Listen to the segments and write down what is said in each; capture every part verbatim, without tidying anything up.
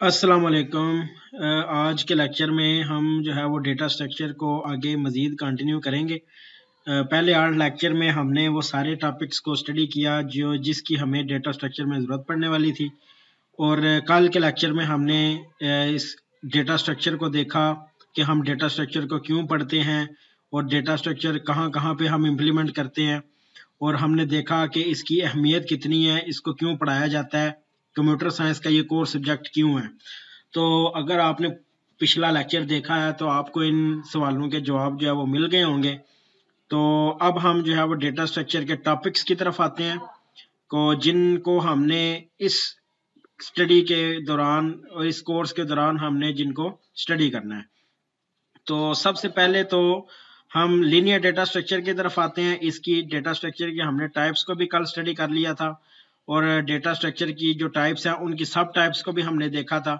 अस्सलाम वालेकुम। अ, आज के लेक्चर में हम जो है वो डेटा स्ट्रक्चर को आगे मज़ीद कंटिन्यू करेंगे। अ, पहले आठ लेक्चर में हमने वो सारे टॉपिक्स को स्टडी किया जो जिसकी हमें डेटा स्ट्रक्चर में ज़रूरत पड़ने वाली थी, और अ, कल के लेक्चर में हमने अ, इस डेटा स्ट्रक्चर को देखा कि हम डेटा स्ट्रक्चर को क्यों पढ़ते हैं और डेटा स्ट्रक्चर कहाँ कहाँ पे हम इम्प्लीमेंट करते हैं, और हमने देखा कि इसकी अहमियत कितनी है, इसको क्यों पढ़ाया जाता है, कंप्यूटर साइंस का ये कोर सब्जेक्ट क्यों है। तो अगर आपने पिछला लेक्चर देखा है तो आपको इन सवालों के जवाब जो है वो मिल गए होंगे। तो अब हम जो है वो डेटा स्ट्रक्चर के टॉपिक्स की तरफ आते हैं, को जिनको हमने इस स्टडी के दौरान और इस कोर्स के दौरान हमने जिनको स्टडी करना है। तो सबसे पहले तो हम लीनियर डेटा स्ट्रक्चर की तरफ आते हैं। इसकी डेटा स्ट्रक्चर की हमने टाइप्स को भी कल स्टडी कर लिया था, और डेटा स्ट्रक्चर की जो टाइप्स हैं उनकी सब टाइप्स को भी हमने देखा था।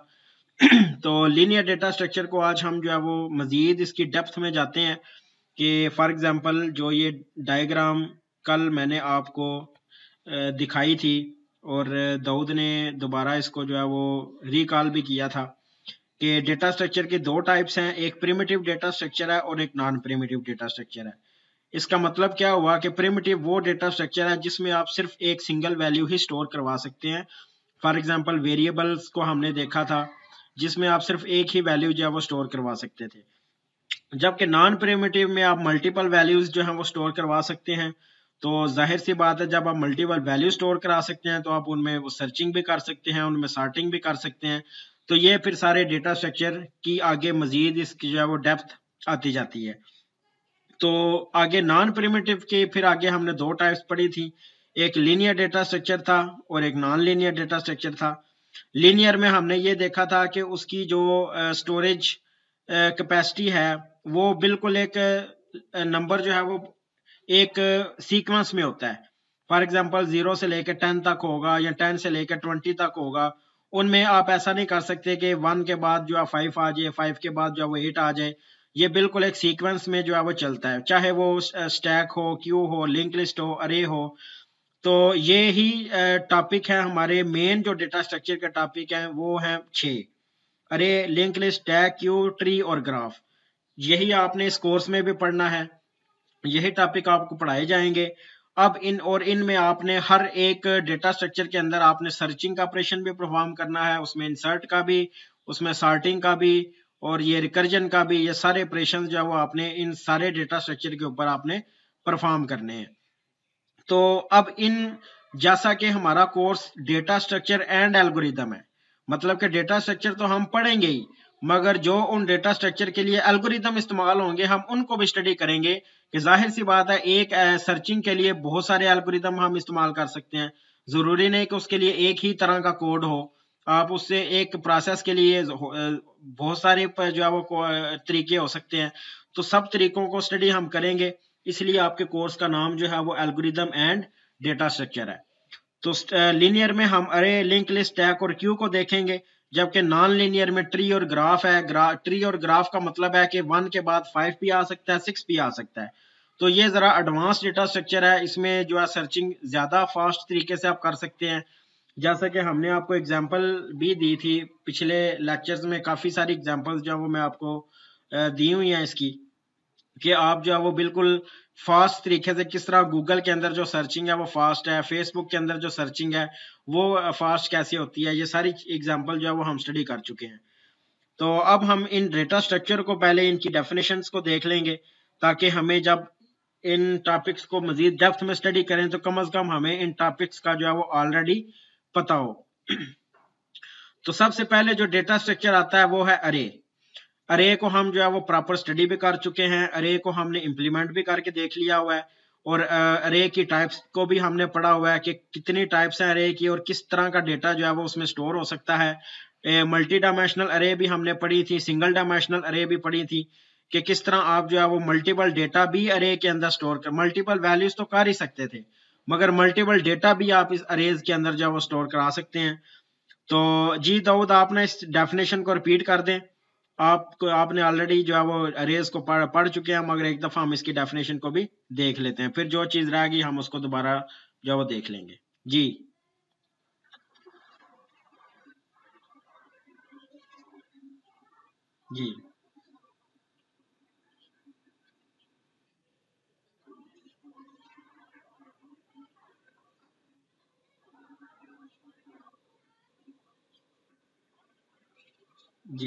तो लीनियर डेटा स्ट्रक्चर को आज हम जो है वो मजीद इसकी डेप्थ में जाते हैं कि फॉर एग्जांपल जो ये डायग्राम कल मैंने आपको दिखाई थी, और दाऊद ने दोबारा इसको जो है वो रिकॉल भी किया था कि डेटा स्ट्रक्चर के दो टाइप्स हैं, एक प्रिमिटिव डेटा स्ट्रक्चर है और एक नॉन प्रिमिटिव डेटा स्ट्रक्चर है। इसका मतलब क्या हुआ कि प्रिमिटिव वो डेटा स्ट्रक्चर है जिसमें आप सिर्फ एक सिंगल वैल्यू ही स्टोर करवा सकते हैं। फॉर एग्जांपल वेरिएबल्स को हमने देखा था जिसमें आप सिर्फ एक ही वैल्यू जो है वो स्टोर करवा सकते थे, जबकि नॉन प्रिमिटिव में आप मल्टीपल वैल्यूज जो है वो स्टोर करवा सकते हैं। तो जाहिर सी बात है, जब आप मल्टीपल वैल्यू स्टोर करा सकते हैं तो आप उनमें वो सर्चिंग भी कर सकते हैं, उनमें सॉर्टिंग भी कर सकते हैं। तो ये फिर सारे डेटा स्ट्रक्चर की आगे मजीद इसकी जो है वो डेप्थ आती जाती है। तो आगे नॉन प्रिमिटिव के फिर आगे हमने दो टाइप्स पढ़ी थी, एक लीनियर डेटा स्ट्रक्चर था और एक नॉन लीनियर डेटा स्ट्रक्चर था। लीनियर में हमने ये देखा था कि उसकी जो स्टोरेज कैपेसिटी है वो बिल्कुल एक नंबर जो है वो एक सीक्वेंस में होता है। फॉर एग्जांपल जीरो से लेकर टेन तक होगा या टेन से लेकर ट्वेंटी तक होगा। उनमें आप ऐसा नहीं कर सकते कि वन के बाद जो है फाइव आ जाए, फाइव के बाद जो है वो एट आ जाए। ये बिल्कुल एक सीक्वेंस में जो है वो चलता है, चाहे वो स्टैक हो, क्यू हो, लिंक लिस्ट हो, अरे हो। तो ये ही टॉपिक है हमारे मेन जो डेटा स्ट्रक्चर का टॉपिक है, वो है छः: अरे, link list, stack, queue, tree और ग्राफ। यही आपने इस कोर्स में भी पढ़ना है, यही टॉपिक आपको पढ़ाए जाएंगे। अब इन और इनमें आपने हर एक डेटा स्ट्रक्चर के अंदर आपने सर्चिंग का ऑपरेशन भी परफॉर्म करना है, उसमें इंसर्ट का भी, उसमें सॉर्टिंग का भी, और ये रिकर्जन का भी। ये सारे ऑपरेशन जो है वो आपने इन सारे डेटा स्ट्रक्चर के ऊपर आपने परफॉर्म करने हैं। तो अब इन जैसा कि हमारा course data structure and algorithm है, मतलब कि डेटा स्ट्रक्चर तो हम पढ़ेंगे ही, मगर जो उन डेटा स्ट्रक्चर के लिए एल्गोरिदम इस्तेमाल होंगे हम उनको भी स्टडी करेंगे। कि जाहिर सी बात है, एक सर्चिंग के लिए बहुत सारे एल्गोरिदम हम इस्तेमाल कर सकते हैं। जरूरी नहीं कि उसके लिए एक ही तरह का कोड हो। आप उससे एक प्रोसेस के लिए बहुत सारे जो है वो तरीके हो सकते हैं। तो सब तरीकों को स्टडी हम करेंगे, इसलिए आपके कोर्स का नाम जो है वो एल्गोरिदम एंड डेटा स्ट्रक्चर है। तो लीनियर में हम अरे, लिंक लिस्ट, स्टैक और क्यू को देखेंगे, जबकि नॉन लीनियर में ट्री और ग्राफ है। ग्रा, ट्री और ग्राफ का मतलब है कि वन के बाद फाइव भी आ सकता है, सिक्स भी आ सकता है। तो ये जरा एडवांस डेटा स्ट्रक्चर है, इसमें जो है सर्चिंग ज्यादा फास्ट तरीके से आप कर सकते हैं। जैसा कि हमने आपको एग्जांपल भी दी थी पिछले लेक्चर्स में, काफी सारी एग्जांपल्स जो वो मैं आपको दी हुई हैं इसकी, कि आप जो है वो बिल्कुल फास्ट तरीके से किस तरह गूगल के अंदर जो सर्चिंग है वो फास्ट है, फेसबुक के अंदर जो सर्चिंग है वो फास्ट कैसे होती है, ये सारी एग्जांपल जो है वो हम स्टडी कर चुके हैं। तो अब हम इन डेटा स्ट्रक्चर को पहले इनकी डेफिनेशंस को देख लेंगे, ताकि हमें जब इन टॉपिक्स को मजीद डेप्थ में स्टडी करें तो कम अज कम हमें इन टॉपिक्स का जो है वो ऑलरेडी पता हो। तो सबसे पहले जो डेटा स्ट्रक्चर आता है वो है अरे। अरे को हम जो है वो प्रॉपर स्टडी भी कर चुके हैं, अरे को हमने इम्प्लीमेंट भी करके देख लिया हुआ है, और अरे की टाइप्स को भी हमने पढ़ा हुआ है कि कितनी टाइप्स हैं अरे की और किस तरह का डेटा जो है वो उसमें स्टोर हो सकता है। मल्टी डायमेंशनल अरे भी हमने पढ़ी थी, सिंगल डायमेंशनल अरे भी पढ़ी थी, कि किस तरह आप जो है वो मल्टीपल डेटा भी अरे के अंदर स्टोर कर, मल्टीपल वैल्यूज तो कर ही सकते थे, मगर मल्टीपल डेटा भी आप इस अरेज के अंदर जो है वो स्टोर करा सकते हैं। तो जी दाऊद, आपने इस डेफिनेशन को रिपीट कर दें। आपको आपने ऑलरेडी जो है वो अरेज को पढ़ पढ़ चुके हैं, मगर एक दफा हम इसकी डेफिनेशन को भी देख लेते हैं, फिर जो चीज रहेगी हम उसको दोबारा जो है वो देख लेंगे। जी जी जी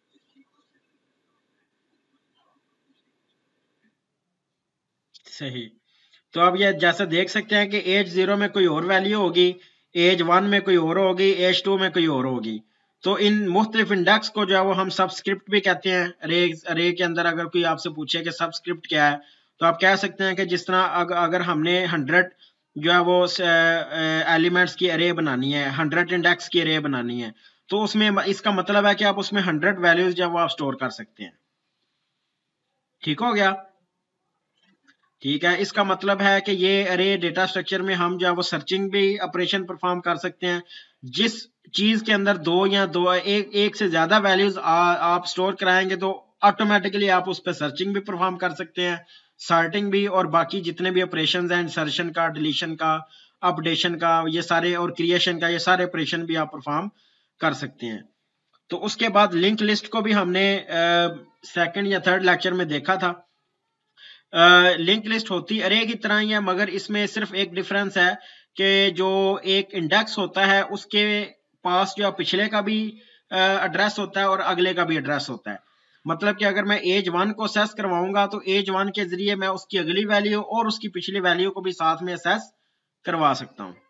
सही। तो अब ये जैसे देख सकते हैं कि एज जीरो में कोई और वैल्यू होगी, एज वन में कोई और होगी, एज टू में कोई और होगी। तो इन मुख्तलिफ इंडेक्स को जो है वो हम सबस्क्रिप्ट भी कहते हैं। अरे अरे के अंदर अगर कोई आपसे पूछे कि सबस्क्रिप्ट क्या है, तो आप कह सकते हैं कि जिस तरह अग, अगर हमने हंड्रेड जो है वो एलिमेंट्स की अरे बनानी है, हंड्रेड इंडेक्स की अरे बनानी है, तो उसमें इसका मतलब है कि आप उसमें हंड्रेड वैल्यूज जो है वो आप स्टोर कर सकते हैं। ठीक हो गया। ठीक है, इसका मतलब है कि ये अरे डेटा स्ट्रक्चर में हम जो है वो सर्चिंग भी ऑपरेशन परफॉर्म कर सकते हैं। जिस चीज के अंदर दो या दो एक एक से ज्यादा वैल्यूज आप स्टोर कराएंगे तो ऑटोमेटिकली आप उस पर सर्चिंग भी परफॉर्म कर सकते हैं, सॉर्टिंग भी, और बाकी जितने भी ऑपरेशन हैं, इंसर्शन का, डिलीशन का, अपडेशन का, ये सारे, और क्रिएशन का, ये सारे ऑपरेशन भी आप परफॉर्म कर सकते हैं। तो उसके बाद लिंक लिस्ट को भी हमने सेकंड या थर्ड लेक्चर में देखा था। लिंक लिस्ट होती अरे की तरह ही है, मगर इसमें सिर्फ एक डिफरेंस है कि जो एक इंडेक्स होता है उसके पास जो पिछले का भी एड्रेस होता है और अगले का भी एड्रेस होता है। मतलब कि अगर मैं एज वन को असेस करवाऊंगा तो एज वन के जरिए मैं उसकी अगली वैल्यू और उसकी पिछली वैल्यू को भी साथ में असेस करवा सकता हूं।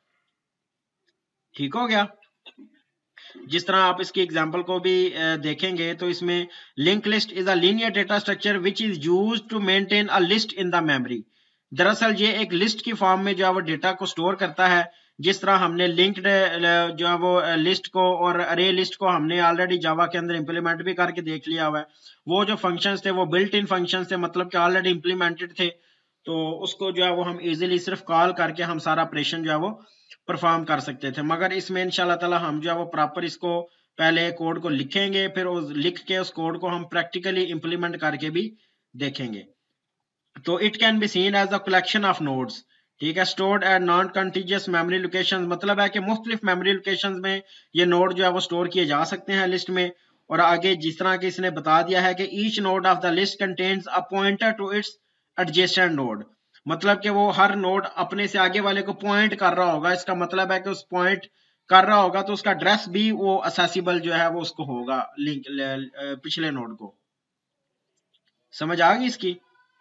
ठीक हो गया। जिस तरह आप इसकी एग्जांपल को भी देखेंगे तो इसमें link list is a linear data structure which is used to maintain a list in the memory. दरअसल ये एक लिस्ट की फॉर्म में जो है वो डेटा को स्टोर करता है। जिस तरह हमने लिंक्ड जो है वो लिस्ट को और अरे लिस्ट को हमने ऑलरेडी जावा के अंदर इंप्लीमेंट भी करके देख लिया हुआ है। वो जो फंक्शंस थे वो बिल्ट इन फंक्शंस थे, मतलब कि ऑलरेडी इंप्लीमेंटेड थे। तो उसको जो है वो हम इजीली सिर्फ कॉल करके हम सारा ऑपरेशन जो है वो परफॉर्म कर सकते थे। मगर इसमें इंशाल्लाह ताला हम जो है वो प्रॉपर इसको पहले कोड को लिखेंगे, फिर उस लिख के उस कोड को हम प्रैक्टिकली इंप्लीमेंट करके भी देखेंगे। तो it can be seen as a collection of nodes, ठीक है, stored at non contiguous memory locations. मतलब है कि मुख्तलिफ मेमोरी लोकेशंस में ये नोड जो है वो स्टोर किए जा सकते हैं लिस्ट में। और आगे जिस तरह कि इसने बता दिया है कि each node of the list contains a pointer to its adjacent node. मतलब कि वो हर नोड अपने से आगे वाले को पॉइंट कर रहा होगा। इसका मतलब है कि उस पॉइंट कर रहा होगा तो उसका एड्रेस भी वो असेसिबल जो है वो उसको होगा लिंक पिछले नोड को। समझ आ गई इसकी।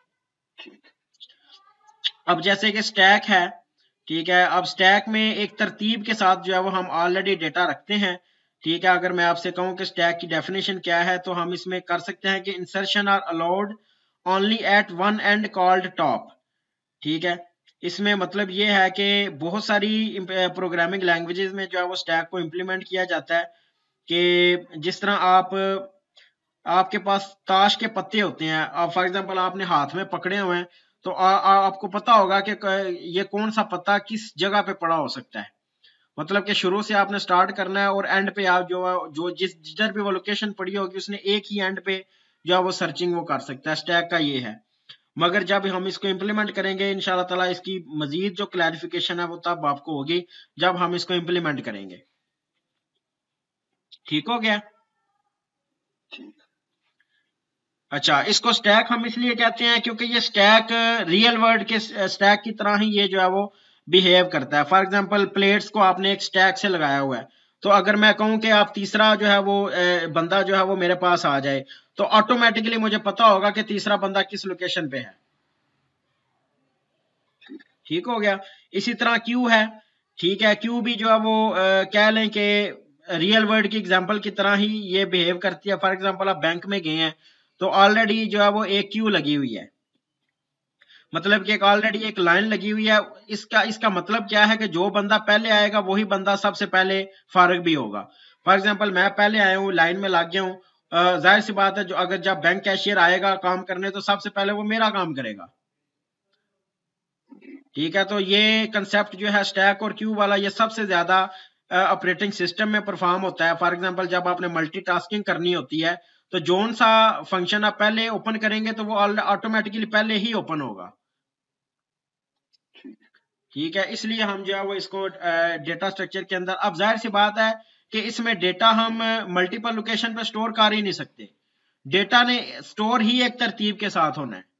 अब जैसे कि स्टैक है, ठीक है, अब स्टैक में एक तरतीब के साथ जो है वो हम ऑलरेडी डेटा रखते हैं। ठीक है, अगर मैं आपसे कहूं कि स्टैक की डेफिनेशन क्या है तो हम इसमें कर सकते हैं कि insertion are allowed only at one end called top. ठीक है, इसमें मतलब ये है कि बहुत सारी प्रोग्रामिंग लैंग्वेजेस में जो है वो स्टैक को इम्प्लीमेंट किया जाता है कि जिस तरह आप आपके पास ताश के पत्ते होते हैं, आप फॉर एग्जांपल आपने हाथ में पकड़े हुए हैं, तो आ, आ, आपको पता होगा कि ये कौन सा पत्ता किस जगह पे पड़ा हो सकता है। मतलब कि शुरू से आपने स्टार्ट करना है और एंड पे आप जो जो जिस जिधर भी वो लोकेशन पड़ी होगी उसने एक ही एंड पे जो है वो सर्चिंग वो कर सकता है। स्टैक का ये है। मगर जब हम इसको इम्प्लीमेंट करेंगे इंशाल्लाह ताला इसकी मजीद जो क्लैरिफिकेशन है वो तब आपको होगी जब हम इसको इम्प्लीमेंट करेंगे। ठीक हो गया। अच्छा, इसको स्टैक हम इसलिए कहते हैं क्योंकि ये स्टैक रियल वर्ल्ड के स्टैक की तरह ही ये जो है वो बिहेव करता है। फॉर एग्जांपल प्लेट्स को आपने एक स्टैक से लगाया हुआ है, तो अगर मैं कहूं कि आप तीसरा जो है वो बंदा जो है वो मेरे पास आ जाए तो ऑटोमेटिकली मुझे पता होगा कि तीसरा बंदा किस लोकेशन पे है। ठीक हो गया। इसी तरह क्यू है, ठीक है, क्यू भी जो है वो आ, कह लें कि रियल वर्ल्ड की एग्जांपल की तरह ही ये बिहेव करती है। फॉर एग्जांपल आप बैंक में गए हैं तो ऑलरेडी जो है वो एक क्यू लगी हुई है, मतलब कि एक ऑलरेडी एक लाइन लगी हुई है। इसका इसका मतलब क्या है कि जो बंदा पहले आएगा वही बंदा सबसे पहले फारिग भी होगा। फॉर एग्जांपल मैं पहले आया हूँ, लाइन में लग गया हूँ, जाहिर सी बात है जो अगर जब बैंक कैशियर आएगा काम करने तो सबसे पहले वो मेरा काम करेगा। ठीक है, तो ये कंसेप्ट जो है स्टैक और क्यू वाला ये सबसे ज्यादा ऑपरेटिंग सिस्टम में परफॉर्म होता है। फॉर एग्जांपल जब आपने मल्टीटास्किंग करनी होती है तो जोन सा फंक्शन आप पहले ओपन करेंगे तो वो ऑटोमेटिकली पहले ही ओपन होगा। ठीक है, इसलिए हम जो है वो इसको डेटा स्ट्रक्चर के अंदर, अब जाहिर सी बात है कि इसमें डेटा हम मल्टीपल लोकेशन पे स्टोर कर ही नहीं सकते। डेटा ने स्टोर ही एक तरतीब के साथ होना है।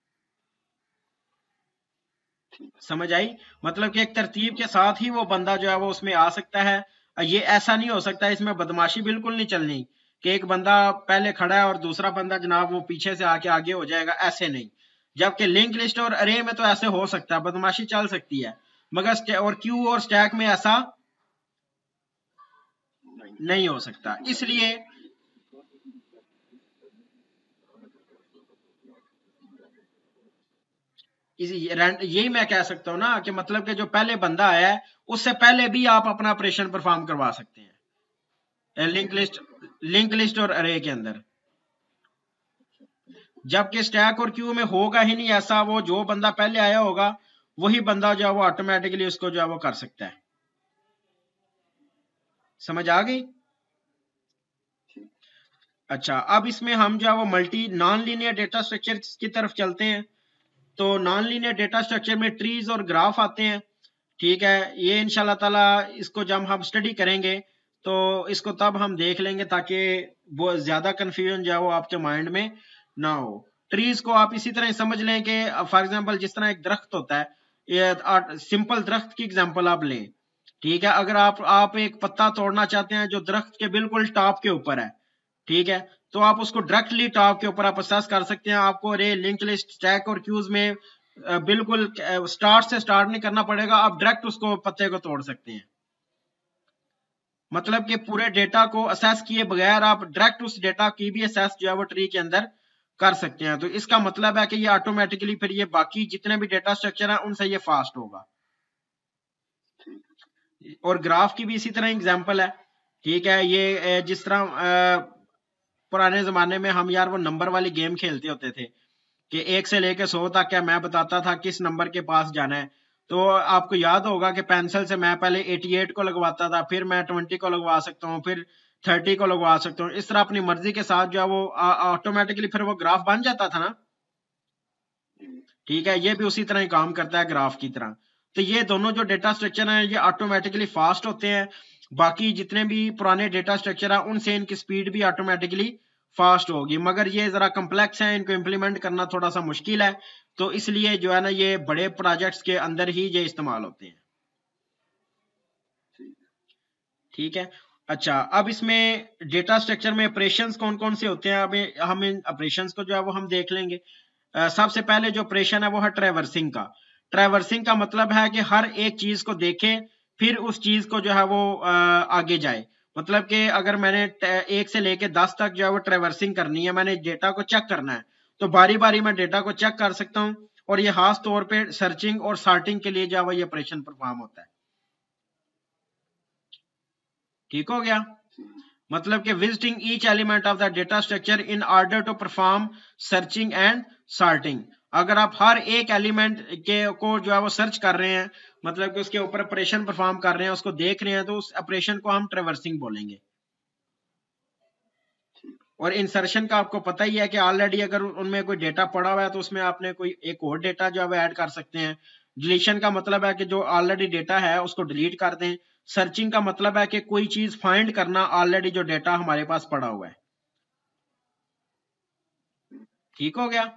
समझ आई? मतलब कि एक तरतीब के साथ ही वो बंदा जो है वो उसमें आ सकता है। ये ऐसा नहीं हो सकता, इसमें बदमाशी बिल्कुल नहीं चलनी कि एक बंदा पहले खड़ा है और दूसरा बंदा जनाब वो पीछे से आके आगे हो जाएगा, ऐसे नहीं। जबकि लिंक लिस्ट और अरे में तो ऐसे हो सकता है, बदमाशी चल सकती है, मगर और क्यू और स्टैक में ऐसा नहीं हो सकता। इसलिए इसी यही मैं कह सकता हूँ ना कि मतलब कि जो पहले बंदा आया है उससे पहले भी आप अपना ऑपरेशन परफॉर्म करवा सकते हैं लिंक लिस्ट लिंक लिस्ट और अरे के अंदर। जबकि स्टैक और क्यू में होगा ही नहीं ऐसा, वो जो बंदा पहले आया होगा वही बंदा जो है वो ऑटोमेटिकली उसको जो है वो कर सकता है। समझ आ गई? अच्छा, अब इसमें हम जो है वो multi non linear data structure की तरफ चलते हैं। तो नॉन लीनियर डेटा स्ट्रक्चर में ट्रीज और ग्राफ आते हैं। ठीक है, ये इंशाल्लाह ताला इसको जब हम स्टडी करेंगे तो इसको तब हम देख लेंगे ताकि वो ज्यादा कंफ्यूजन जो है वो आपके माइंड में ना हो। ट्रीज को आप इसी तरह समझ लें कि फॉर एग्जांपल जिस तरह एक दरख्त होता है, ये सिंपल दरख्त की एग्जांपल आप लें। ठीक है, अगर आप आप एक पत्ता तोड़ना चाहते हैं जो दरख्त के बिल्कुल टॉप के ऊपर है, ठीक है, तो आप उसको डायरेक्टली टॉप के ऊपर आप असेस कर सकते हैं। आपको रे लिंक लिस्ट स्टैक और क्यूज में बिल्कुल स्टार्ट से स्टार्ट नहीं करना पड़ेगा, आप डायरेक्ट उसको पत्ते को तोड़ सकते हैं। मतलब कि पूरे डेटा को असेस किए बगैर आप डायरेक्ट उस डेटा की भी असेस जो है वो ट्री के अंदर कर सकते हैं। तो इसका मतलब है कि ये ऑटोमेटिकली फिर ये बाकी जितने भी डेटा स्ट्रक्चर हैं उनसे ये फास्ट होगा। और ग्राफ की भी इसी तरह एग्जांपल है। ठीक है, ये जिस तरह पुराने जमाने में हम यार वो नंबर वाली गेम खेलते होते थे कि एक से लेके सौ तक क्या मैं बताता था किस नंबर के पास जाना है। तो आपको याद होगा कि पेंसिल से मैं पहले अठासी को लगवाता था, फिर मैं बीस को लगवा सकता हूँ, फिर तीस को लगवा सकता हूँ। इस तरह अपनी मर्जी के साथ जो है वो ऑटोमेटिकली फिर वो ग्राफ बन जाता था ना। ठीक है, ये भी उसी तरह ही काम करता है ग्राफ की तरह। तो ये दोनों जो डेटा स्ट्रक्चर हैं ये ऑटोमेटिकली फास्ट होते हैं। बाकी जितने भी पुराने डेटा स्ट्रक्चर हैं उनसे इनकी स्पीड भी ऑटोमेटिकली फास्ट होगी, मगर ये जरा कम्प्लेक्स है, इनको इम्प्लीमेंट करना थोड़ा सा मुश्किल है। तो इसलिए जो है ना ये बड़े प्रोजेक्ट्स के अंदर ही ये इस्तेमाल होते हैं। ठीक है, अच्छा, अब इसमें डेटा स्ट्रक्चर में ऑपरेशंस कौन कौन से होते हैं, अब हम इन ऑपरेशंस को जो है वो हम देख लेंगे। Uh, सबसे पहले जो ऑपरेशन है वो है ट्रैवर्सिंग का। ट्रैवर्सिंग का मतलब है कि हर एक चीज को देखे फिर उस चीज को जो है वो uh, आगे जाए। मतलब कि अगर मैंने एक से लेके दस तक जो है वो ट्रैवर्सिंग करनी है, मैंने डेटा को चेक करना है, तो बारी बारी मैं डेटा को चेक कर सकता हूँ। और ये खास तौर पे सर्चिंग और सॉर्टिंग के लिए जो है वो ये ऑपरेशन परफॉर्म होता है। ठीक हो गया? मतलब कि visiting each element of the data structure in order to perform searching and sorting. अगर आप हर एक एलिमेंट के को जो है वो सर्च कर रहे हैं, मतलब कि उसके ऊपर ऑपरेशन परफॉर्म कर रहे हैं, उसको देख रहे हैं, तो उस ऑपरेशन को हम ट्रैवर्सिंग बोलेंगे। और इंसर्शन का आपको पता ही है कि ऑलरेडी अगर उनमें कोई डेटा पड़ा हुआ है तो उसमें आपने कोई एक और डेटा जो है वो ऐड कर सकते हैं। डिलीशन का मतलब है कि जो ऑलरेडी डेटा है उसको डिलीट कर दें। सर्चिंग का मतलब है कि कोई चीज फाइंड करना ऑलरेडी जो डेटा हमारे पास पड़ा हुआ है। ठीक हो गया?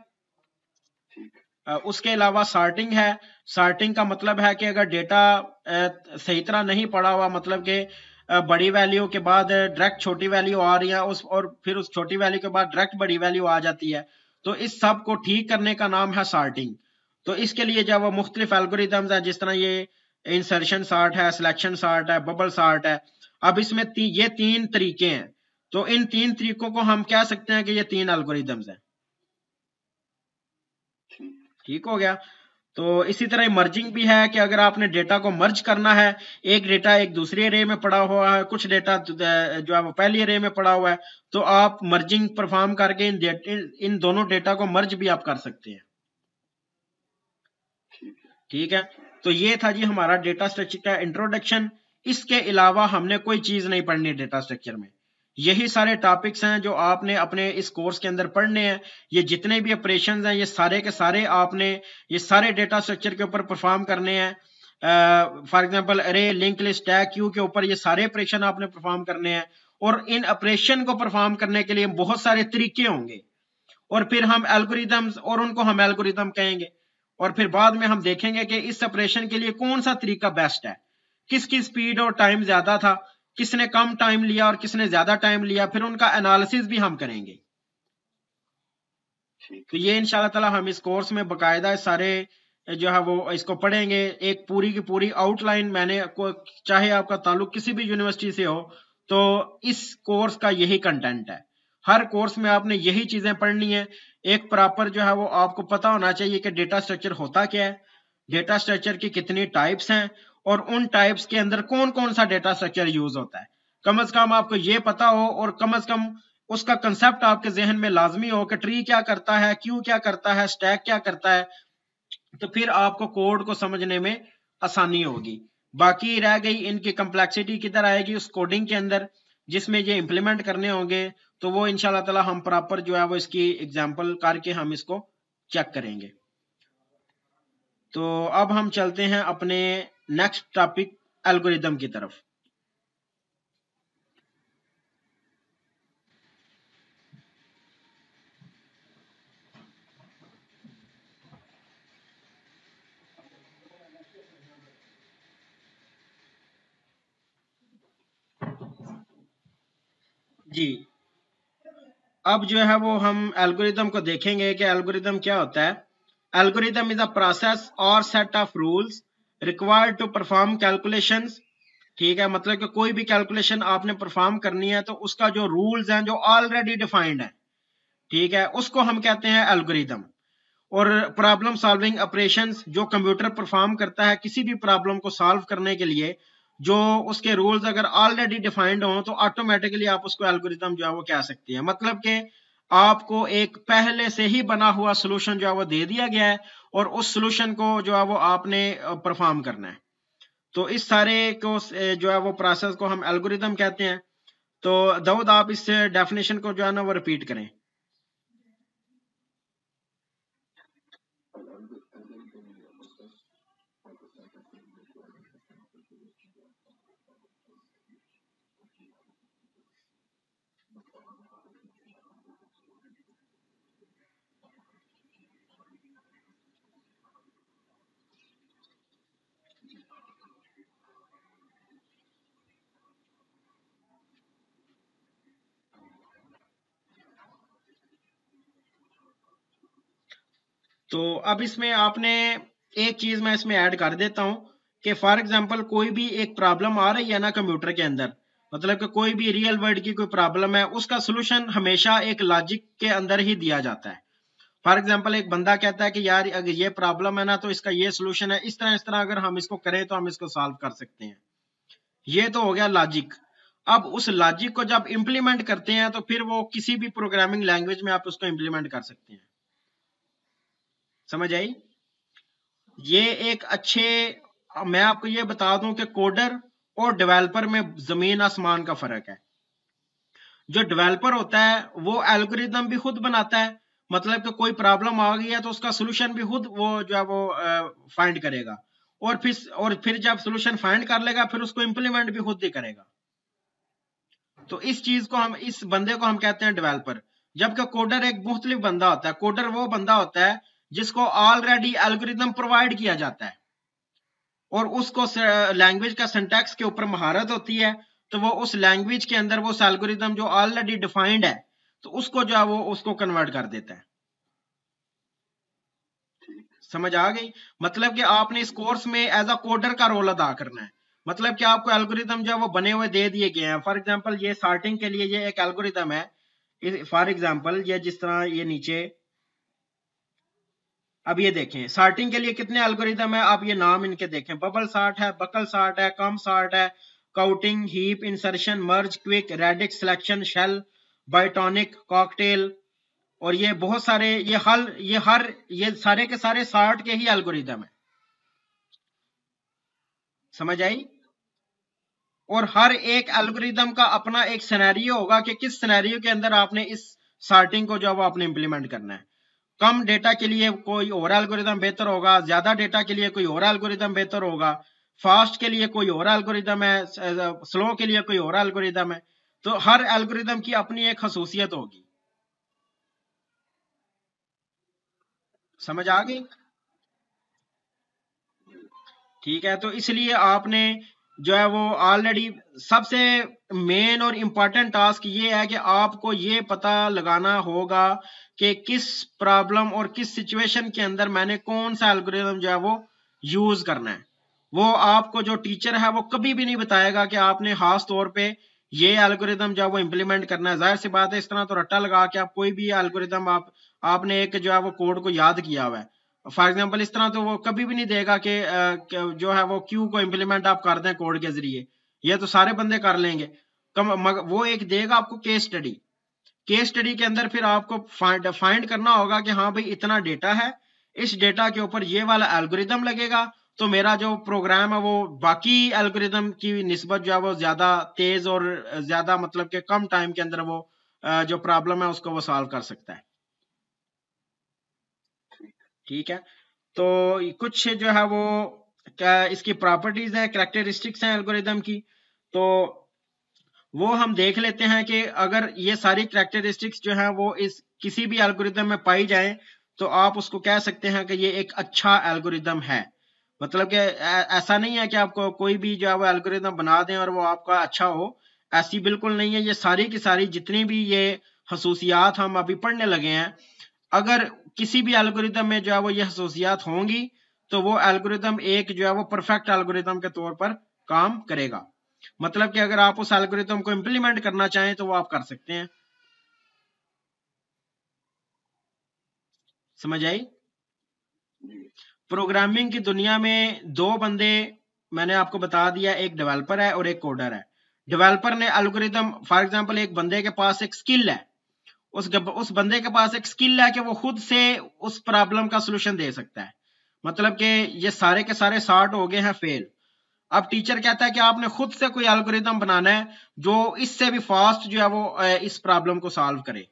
उसके अलावा सॉर्टिंग है। सॉर्टिंग का मतलब है कि अगर डेटा सही तरह नहीं पड़ा हुआ, मतलब कि बड़ी वैल्यू के बाद डायरेक्ट छोटी वैल्यू आ रही है उस और फिर उस छोटी वैल्यू के बाद डायरेक्ट बड़ी वैल्यू आ जाती है, तो इस सब को ठीक करने का नाम है सॉर्टिंग। तो इसके लिए जब वो मुख्तलिफ एल्गोरिदम्स है, जिस तरह ये इंसर्शन सॉर्ट है, सिलेक्शन सॉर्ट है, बबल सॉर्ट है। अब इसमें ती, ये तीन तरीके हैं, तो इन तीन तरीकों को हम कह सकते हैं कि ये तीन एल्गोरिदम्स हैं। ठीक हो गया? तो इसी तरह मर्जिंग भी है कि अगर आपने डेटा को मर्ज करना है, एक डेटा एक दूसरी अरे में पड़ा हुआ है, कुछ डेटा जो है वो पहली अरे में पड़ा हुआ है, तो आप मर्जिंग परफॉर्म करके इन इन दोनों डेटा को मर्ज भी आप कर सकते हैं। ठीक है, तो ये था जी हमारा डेटा स्ट्रक्चर का इंट्रोडक्शन। इसके अलावा हमने कोई चीज नहीं पढ़नी डेटा स्ट्रक्चर में। यही सारे टॉपिक्स हैं जो आपने अपने इस कोर्स के अंदर पढ़ने हैं। ये जितने भी ऑपरेशंस हैं ये सारे के सारे आपने ये सारे डेटा स्ट्रक्चर के ऊपर परफॉर्म करने हैं। फॉर एग्जांपल अरे, लिंक लिस्ट, टैग, क्यू के ऊपर ये सारे ऑपरेशन आपने परफॉर्म करने हैं। और इन ऑपरेशन को परफॉर्म करने के लिए बहुत सारे तरीके होंगे। और फिर हम एल्गोरिदम्स और उनको हम एल्गोरिदम कहेंगे, और फिर बाद में हम देखेंगे कि इस ऑपरेशन के लिए कौन सा तरीका बेस्ट है, किसकी स्पीड और टाइम ज्यादा था, किसने कम टाइम लिया और किसने ज्यादा टाइम लिया, फिर उनका एनालिसिस भी हम करेंगे। तो ये इंशाल्लाह ताला हम इस कोर्स में बकायदा सारे जो है वो इसको पढ़ेंगे, एक पूरी की पूरी आउटलाइन। मैंने चाहे आपका ताल्लुक किसी भी यूनिवर्सिटी से हो, तो इस कोर्स का यही कंटेंट है। हर कोर्स में आपने यही चीजें पढ़नी है। एक प्रॉपर जो है वो आपको पता होना चाहिए कि डेटा स्ट्रक्चर होता क्या है, डेटा स्ट्रक्चर की कितनी टाइप्स हैं, और उन टाइप्स के अंदर कौन कौन सा डेटा स्ट्रक्चर यूज होता है। कम अज कम आपको ये पता हो, और कम अज कम उसका कंसेप्ट आपके जहन में लाजमी हो कि ट्री क्या करता है, क्यू क्या करता है, स्टैक क्या करता है, तो फिर आपको कोड को समझने में आसानी होगी। बाकी रह गई इनकी कम्प्लेक्सिटी किधर आएगी उस कोडिंग के अंदर, जिसमें ये इंप्लीमेंट करने होंगे, तो वो इंशाल्लाह ताला हम प्रॉपर जो है वो इसकी एग्जांपल करके हम इसको चेक करेंगे। तो अब हम चलते हैं अपने नेक्स्ट टॉपिक एल्गोरिदम की तरफ। जी, अब जो है वो हम एल्गोरिदम को देखेंगे कि एल्गोरिदम क्या होता है। एल्गोरिदम इज अ प्रोसेस और set of rules required to perform calculations. ठीक है, मतलब कि कोई भी कैलकुलेशन आपने परफॉर्म करनी है तो उसका जो रूल्स हैं जो ऑलरेडी डिफाइंड है, ठीक है, उसको हम कहते हैं एल्गोरिदम। और प्रॉब्लम सॉल्विंग ऑपरेशंस जो कंप्यूटर परफॉर्म करता है किसी भी प्रॉब्लम को सॉल्व करने के लिए, जो उसके रूल्स अगर ऑलरेडी डिफाइंड हो तो ऑटोमेटिकली आप उसको एल्गोरिदम जो है वो कह सकते हैं। मतलब कि आपको एक पहले से ही बना हुआ सोल्यूशन जो है वो दे दिया गया है, और उस सोल्यूशन को जो है वो आपने परफॉर्म करना है। तो इस सारे को जो है वो प्रोसेस को हम एल्गोरिदम कहते हैं। तो दाऊद आप इस डेफिनेशन को जो है ना वो रिपीट करें। तो अब इसमें आपने एक चीज मैं इसमें ऐड कर देता हूं कि फॉर एग्जांपल कोई भी एक प्रॉब्लम आ रही है ना कंप्यूटर के अंदर, मतलब कि कोई भी रियल वर्ल्ड की कोई प्रॉब्लम है, उसका सोल्यूशन हमेशा एक लॉजिक के अंदर ही दिया जाता है। फॉर एग्जांपल एक बंदा कहता है कि यार अगर ये प्रॉब्लम है ना तो इसका ये सोल्यूशन है, इस तरह इस तरह अगर हम इसको करें तो हम इसको सॉल्व कर सकते हैं। ये तो हो गया लॉजिक। अब उस लॉजिक को जब इंप्लीमेंट करते हैं तो फिर वो किसी भी प्रोग्रामिंग लैंग्वेज में आप उसको इंप्लीमेंट कर सकते हैं। समझ आई? ये एक अच्छे, मैं आपको ये बता दूं कि कोडर और डेवलपर में जमीन आसमान का फर्क है। जो डेवलपर होता है वो एल्गोरिदम भी खुद बनाता है, मतलब कि कोई प्रॉब्लम आ गई है तो उसका सोल्यूशन भी खुद वो जो है वो फाइंड करेगा, और फिर और फिर जब सोल्यूशन फाइंड कर लेगा फिर उसको इंप्लीमेंट भी खुद ही करेगा। तो इस चीज को हम, इस बंदे को हम कहते हैं डेवलपर। जबकि कोडर एक मुख्तलिफ बंदा होता है। कोडर वो बंदा होता है जिसको ऑलरेडी एल्गोरिदम प्रोवाइड किया जाता है, और उसको लैंग्वेज का सिंटैक्स के ऊपर महारत होती है, तो वो उस लैंग्वेज के अंदर वो एल्गोरिदम जो ऑलरेडी डिफाइंड है तो उसको जो है वो उसको कन्वर्ट कर देता है। समझ आ गई? मतलब कि आपने इस कोर्स में एज अ कोडर का रोल अदा करना है। मतलब कि आपको एल्गोरिदम जो है वो बने हुए दे दिए गए हैं। फॉर एग्जांपल ये सॉर्टिंग के लिए ये एक एल्गोरिदम है। फॉर एग्जांपल ये जिस तरह ये नीचे, अब ये देखें सॉर्टिंग के लिए कितने एल्गोरिदम है, आप ये नाम इनके देखें। बबल सॉर्ट है, बकल सॉर्ट है, कम सॉर्ट है, counting, heap, insertion, merge, quick, radix, selection, shell, bitonic, cocktail, और ये बहुत सारे, ये हल ये हर ये सारे के सारे सॉर्ट के ही एल्गोरिदम है। समझ आई? और हर एक एल्गोरिदम का अपना एक सिनेरियो होगा कि किस सिनेरियो के अंदर आपने इस सॉर्टिंग को जो है वो आपने इंप्लीमेंट करना है। कम डेटा के लिए कोई और एल्गोरिदम बेहतर होगा, ज्यादा डेटा के लिए कोई और एल्गोरिदम बेहतर होगा, फास्ट के लिए कोई और एल्गोरिदम है, स्लो के लिए कोई और एल्गोरिदम है। तो हर एल्गोरिदम की अपनी एक खसूसियत होगी। समझ आ गई? ठीक है, तो इसलिए आपने जो है वो ऑलरेडी सबसे मेन और इम्पोर्टेंट टास्क ये है कि आपको ये पता लगाना होगा कि किस प्रॉब्लम और किस सिचुएशन के अंदर मैंने कौन सा एल्गोरिथम जो है वो यूज करना है। वो आपको जो टीचर है वो कभी भी नहीं बताएगा कि आपने खास तौर पे ये एल्गोरिथम जो है वो इम्प्लीमेंट करना है। जाहिर सी बात है, इस तरह तो रट्टा लगा के आप कोई भी एल्गोरिथम आप आपने एक जो है वो कोड को याद किया हुआ है, फॉर एग्जाम्पल इस तरह तो वो कभी भी नहीं देगा कि जो है वो क्यू को इम्प्लीमेंट आप कर दें कोड के जरिए, ये तो सारे बंदे कर लेंगे। कम मगर वो एक देगा आपको केस स्टडी। केस स्टडी के अंदर फिर आपको फाइंड फाइंड करना होगा कि हाँ भाई इतना डेटा है, इस डेटा के ऊपर ये वाला एल्गोरिदम लगेगा तो मेरा जो प्रोग्राम है वो बाकी एल्गोरिदम की निस्बत जो है वो ज्यादा तेज और ज्यादा मतलब कि कम टाइम के अंदर वो जो प्रॉब्लम है उसको वो सॉल्व कर सकता है। ठीक है, तो कुछ जो है वो क्या इसकी प्रॉपर्टीज है, कैरेक्टरिस्टिक्स हैं एल्गोरिदम की, तो वो हम देख लेते हैं कि अगर ये सारी कैरेक्टरिस्टिक्स जो है वो इस किसी भी एल्गोरिदम में पाई जाए तो आप उसको कह सकते हैं कि ये एक अच्छा एल्गोरिदम है। मतलब कि ऐसा नहीं है कि आपको कोई भी जो है वो एल्गोरिदम बना दें और वो आपका अच्छा हो, ऐसी बिल्कुल नहीं है। ये सारी की सारी जितनी भी ये खसूसियात हम अभी पढ़ने लगे हैं, अगर किसी भी एल्गोरिदम में जो है वो ये खसूसियात होंगी तो वो एल्गोरिदम एक जो है वो परफेक्ट एल्गोरिदम के तौर पर काम करेगा। मतलब कि अगर आप उस एल्गोरिदम को इंप्लीमेंट करना चाहें तो वो आप कर सकते हैं। समझ आई? प्रोग्रामिंग की दुनिया में दो बंदे मैंने आपको बता दिया, एक डेवलपर है और एक कोडर है। डेवलपर ने एल्गोरिदम, फॉर एग्जांपल एक बंदे के पास एक स्किल है, उस उस बंदे के पास एक स्किल है कि वो खुद से उस प्रॉब्लम का सलूशन दे सकता है। मतलब कि ये सारे के सारे साठ हो गए हैं फेल। अब टीचर कहता है कि आपने खुद से कोई एल्गोरिदम बनाना है जो इससे भी फास्ट जो है वो इस प्रॉब्लम को सॉल्व करे।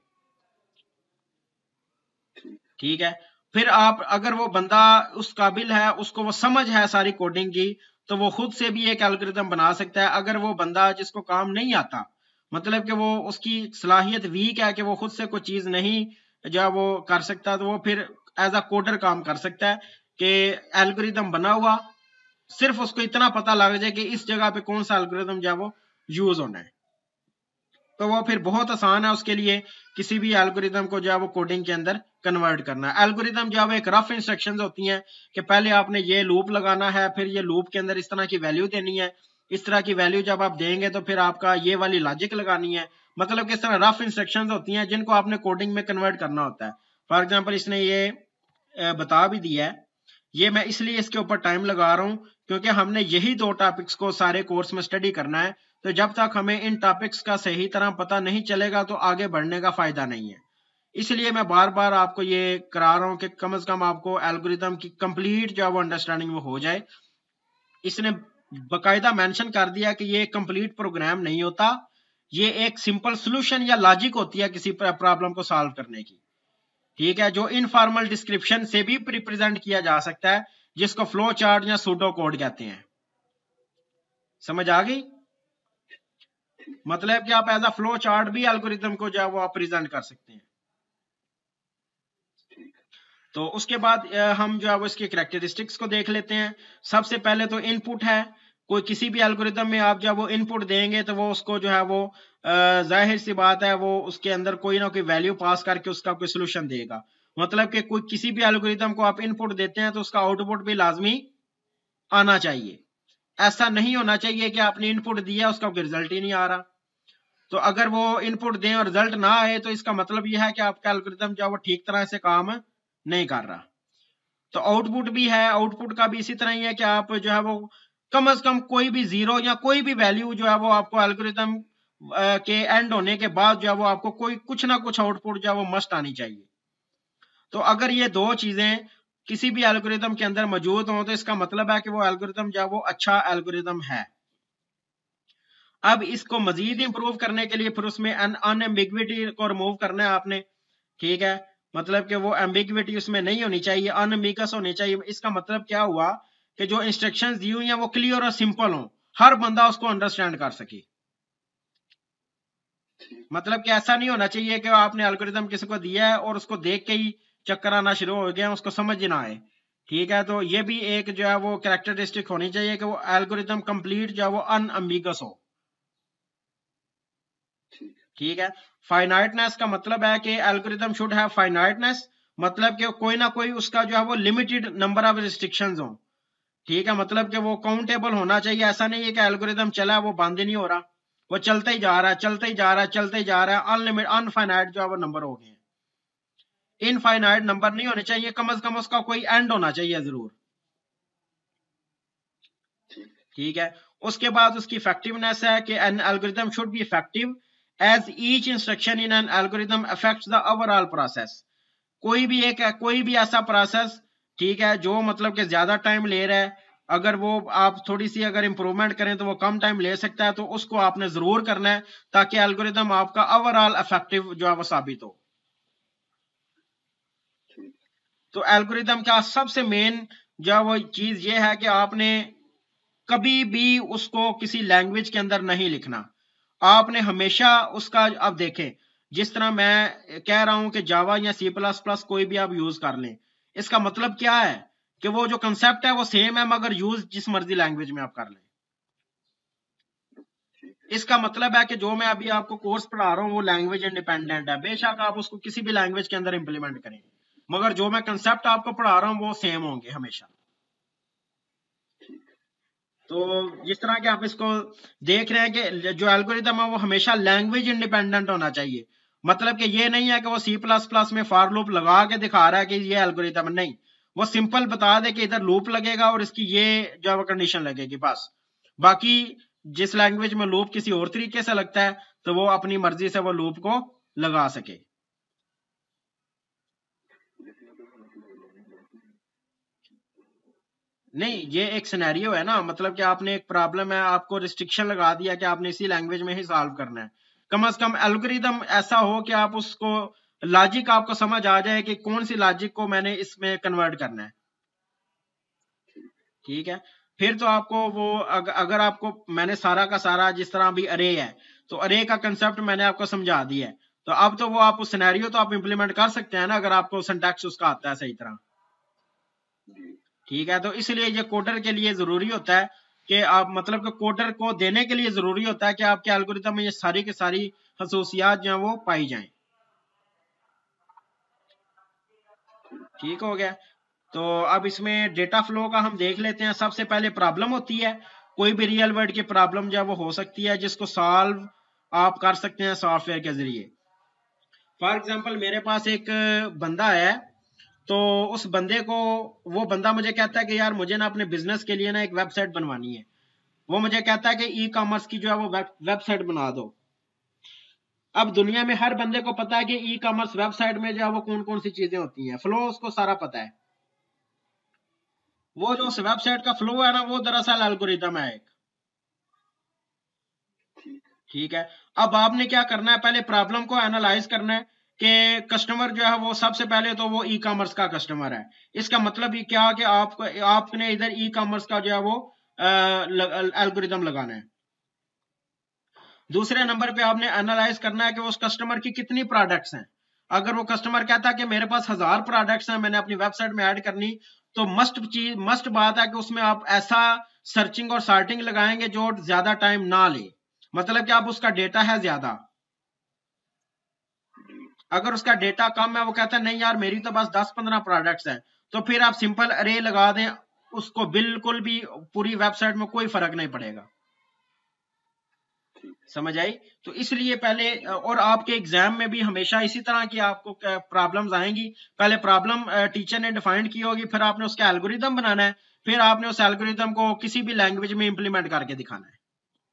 ठीक है, फिर आप अगर वो बंदा उस काबिल है, उसको वो समझ है सारी कोडिंग की, तो वो खुद से भी एक एल्गोरिदम बना सकता है। अगर वो बंदा जिसको काम नहीं आता, मतलब कि वो उसकी सलाहियत वीक है कि वो खुद से कोई चीज नहीं जो है वो कर सकता, तो वो फिर एज अ कोडर काम कर सकता है कि एल्गोरिदम बना हुआ, सिर्फ उसको इतना पता लग जाए कि इस जगह पे कौन सा एल्गोरिदम जो है वो यूज होना है, तो वो फिर बहुत आसान है उसके लिए किसी भी एल्गोरिदम को जो है वो कोडिंग के अंदर कन्वर्ट करना है। एल्गोरिदम जो है वो एक रफ इंस्ट्रक्शंस होती हैं कि पहले आपने ये लूप लगाना है, फिर ये लूप के अंदर इस तरह की वैल्यू देनी है, इस तरह की वैल्यू जब आप देंगे तो फिर आपका ये वाली लॉजिक लगानी है। मतलब कि इस तरह रफ इंस्ट्रक्शंस होती हैं जिनको आपने कोडिंग में कन्वर्ट करना होता है। फॉर एग्जाम्पल इसने ये बता भी दिया है, ये मैं इसलिए इसके ऊपर टाइम लगा रहा हूँ क्योंकि हमने यही दो टॉपिक्स को सारे कोर्स में स्टडी करना है, तो जब तक हमें इन टॉपिक्स का सही तरह पता नहीं चलेगा तो आगे बढ़ने का फायदा नहीं है। इसलिए मैं बार बार आपको ये करा रहा हूँ कि कम से कम आपको एल्गोरिदम की कंप्लीट जो है वो अंडरस्टैंडिंग वो हो जाए। इसने बकायदा मेंशन कर दिया कि ये कंप्लीट प्रोग्राम नहीं होता, ये एक सिंपल सोल्यूशन या लॉजिक होती है किसी प्रॉब्लम को सॉल्व करने की। ठीक है, जो इनफॉर्मल डिस्क्रिप्शन से भी रिप्रेजेंट किया जा सकता है, जिसको फ्लो चार्ट या सूडो कोड कहते हैं। समझ आ गई? मतलब कि आप एज अ फ्लो चार्ट भी एल्गोरिथम को जो है वो आप प्रेजेंट कर सकते हैं। तो उसके बाद हम जो है वो इसकी कैरेक्टरिस्टिक्स को देख लेते हैं। सबसे पहले तो इनपुट है, कोई किसी भी एल्गोरिथम में आप जब वो इनपुट देंगे तो वो उसको जो है वो जाहिर सी बात है वो उसके अंदर कोई ना कोई वैल्यू पास करके उसका कोई सोल्यूशन देगा। मतलब कि कोई किसी भी एल्गोरिथम को आप इनपुट देते हैं तो उसका आउटपुट भी लाजमी आना चाहिए। ऐसा नहीं होना चाहिए कि आपने इनपुट दिया उसका कोई रिजल्ट ही नहीं आ रहा। तो अगर वो इनपुट दें और रिजल्ट ना आए तो इसका मतलब यह है कि आपका एल्गोरिथम जो है वो ठीक तरह से काम नहीं कर रहा। तो आउटपुट भी है, आउटपुट का भी इसी तरह ही है कि आप जो है वो कम से कम कोई भी जीरो या कोई भी वैल्यू जो है वो आपको एल्गोरिथम के एंड होने के बाद जो है वो आपको कोई कुछ ना कुछ आउटपुट जो है वो मस्ट आनी चाहिए। तो अगर ये दो चीजें किसी भी एल्गोरिथम के अंदर मौजूद हो तो इसका मतलब है कि वो एल्गोरिथम जो है वो अच्छा एल्गोरिथम है। अब इसको मजीद इंप्रूव करने के लिए फिर उसमें अनएम्बिग्विटी को रिमूव करना है आपने। ठीक है, मतलब कि वो एम्बिग्विटी उसमें नहीं होनी चाहिए, अनएम्बिगस होनी चाहिए। इसका मतलब क्या हुआ कि जो इंस्ट्रक्शंस दी हुई हैं वो क्लियर और सिंपल हो, हर बंदा उसको अंडरस्टैंड कर सके। मतलब कि ऐसा नहीं होना चाहिए कि आपने एल्गोरिथम किसी को दिया है और उसको देख के ही चक्कर आना शुरू हो गया, उसको समझ ना आए। ठीक है, तो ये भी एक जो है वो कैरेक्टरिस्टिक होनी चाहिए कि वो एल्गोरिदम कंप्लीट जो है वो अनअम्बिगस हो। ठीक है, फाइनाइटनेस का मतलब है कि एल्गोरिदम शुड हैव फाइनाइटनेस, मतलब कि कोई ना कोई उसका जो है वो लिमिटेड नंबर ऑफ रिस्ट्रिक्शंस हो। ठीक है, मतलब कि वो काउंटेबल होना चाहिए। ऐसा नहीं है कि एल्गोरिदम चला है वो बंद ही नहीं हो रहा, वो चलता ही जा रहा है चलता ही जा रहा है चलता ही जा रहा है, अनलिमिटेड अनफाइनाइट जो है वो नंबर हो गए हैं। इनफाइनाइट नंबर नहीं होने चाहिए, कम से कम उसका कोई एंड होना चाहिए जरूर। ठीक है, उसके बाद उसकी इफेक्टिवनेस है कि an algorithm should be effective as each instruction in an algorithm affects the overall process. कोई भी एक कोई भी ऐसा प्रोसेस, ठीक है, जो मतलब कि ज्यादा टाइम ले रहा है, अगर वो आप थोड़ी सी अगर इंप्रूवमेंट करें तो वो कम टाइम ले सकता है, तो उसको आपने जरूर करना है ताकि एल्गोरिदम आपका ओवरऑल इफेक्टिव जो है वो साबित हो। तो एल्गोरिदम का सबसे मेन जो है वो चीज ये है कि आपने कभी भी उसको किसी लैंग्वेज के अंदर नहीं लिखना। आपने हमेशा उसका, अब देखें, जिस तरह मैं कह रहा हूं कि जावा या सी प्लस प्लस कोई भी आप यूज कर लें, इसका मतलब क्या है कि वो जो कंसेप्ट है वो सेम है, मगर यूज जिस मर्जी लैंग्वेज में आप कर लें। इसका मतलब है कि जो मैं अभी आपको कोर्स पढ़ा रहा हूं वो लैंग्वेज इंडिपेंडेंट है, बेशक आप उसको किसी भी लैंग्वेज के अंदर इंप्लीमेंट करें, मगर जो मैं कंसेप्ट आपको पढ़ा रहा हूं वो सेम होंगे हमेशा। तो जिस तरह के आप इसको देख रहे हैं कि जो एल्गोरिदम है वो हमेशा लैंग्वेज इंडिपेंडेंट होना चाहिए। मतलब कि ये नहीं है कि वो सी प्लस प्लस में फॉर लूप लगा के दिखा रहा है कि ये एल्गोरिदम, नहीं, वो सिंपल बता दे कि इधर लूप लगेगा और इसकी ये जो है कंडीशन लगेगी, बस। बाकी जिस लैंग्वेज में लूप किसी और तरीके से लगता है तो वो अपनी मर्जी से वो लूप को लगा सके। नहीं, ये एक सिनेरियो है ना, मतलब कि आपने एक प्रॉब्लम है, आपको रिस्ट्रिक्शन लगा दिया कि आपने इसी लैंग्वेज में ही सॉल्व करना है। कम से कम एल्गोरिदम ऐसा हो कि आप उसको लॉजिक आपको समझ आ जाए कि कौन सी लॉजिक को मैंने इसमें कन्वर्ट करना है। ठीक है, फिर तो आपको वो अग, अगर आपको मैंने सारा का सारा, जिस तरह अभी अरे है, तो अरे का कंसेप्ट मैंने आपको समझा दिया है, तो अब तो वो आप सिनेरियो तो आप इंप्लीमेंट कर सकते हैं ना, अगर आपको सिंटैक्स उसका आता है सही तरह। ठीक है, तो इसलिए ये कोडर के लिए जरूरी होता है कि आप, मतलब कि कोडर को देने के लिए जरूरी होता है कि आपके एल्गोरिथम में ये सारी की सारी खसूसियात जो है वो पाई जाएं। ठीक हो गया, तो अब इसमें डेटा फ्लो का हम देख लेते हैं। सबसे पहले प्रॉब्लम होती है, कोई भी रियल वर्ल्ड की प्रॉब्लम जो है वो हो सकती है जिसको सॉल्व आप कर सकते हैं सॉफ्टवेयर के जरिए। फॉर एग्जाम्पल, मेरे पास एक बंदा है, तो उस बंदे को, वो बंदा मुझे कहता है कि यार मुझे ना अपने बिजनेस के लिए ना एक वेबसाइट बनवानी है। वो मुझे कहता है कि ई कॉमर्स की जो है वो वेबसाइट बना दो। अब दुनिया में हर बंदे को पता है कि ई कॉमर्स वेबसाइट में जो है वो कौन कौन सी चीजें होती हैं, फ्लो उसको सारा पता है। वो जो उस वेबसाइट का फ्लो है ना, वो दरअसल एल्गोरिदम है एक। ठीक है, अब आपने क्या करना है, पहले प्रॉब्लम को एनालाइज करना है कि कस्टमर जो है वो सबसे पहले तो वो ई कॉमर्स का कस्टमर है। इसका मतलब ये क्या कि आपको, आपने इधर ई कॉमर्स का जो है वो एल्गोरिदम लगाना है। दूसरे नंबर पे आपने एनालाइज करना है कि उस कस्टमर की कितनी प्रोडक्ट्स हैं। अगर वो कस्टमर कहता है कि मेरे पास हजार प्रोडक्ट्स हैं, मैंने अपनी वेबसाइट में ऐड करनी, तो मस्ट चीज मस्ट बात है कि उसमें आप ऐसा सर्चिंग और सॉर्टिंग लगाएंगे जो ज्यादा टाइम ना ले, मतलब कि आप उसका डेटा है ज्यादा। अगर उसका डेटा कम है, वो कहता है नहीं यार मेरी तो बस दस पंद्रह प्रोडक्ट्स हैं, तो फिर आप सिंपल अरे लगा दें, उसको बिल्कुल भी पूरी वेबसाइट में कोई फर्क नहीं पड़ेगा। समझ आई? तो इसलिए पहले, और आपके एग्जाम में भी हमेशा इसी तरह की आपको प्रॉब्लम्स आएंगी। पहले प्रॉब्लम टीचर ने डिफाइन की होगी, फिर आपने उसका एल्गोरिदम बनाना है, फिर आपने उस एल्गोरिदम को किसी भी लैंग्वेज में इंप्लीमेंट करके दिखाना है।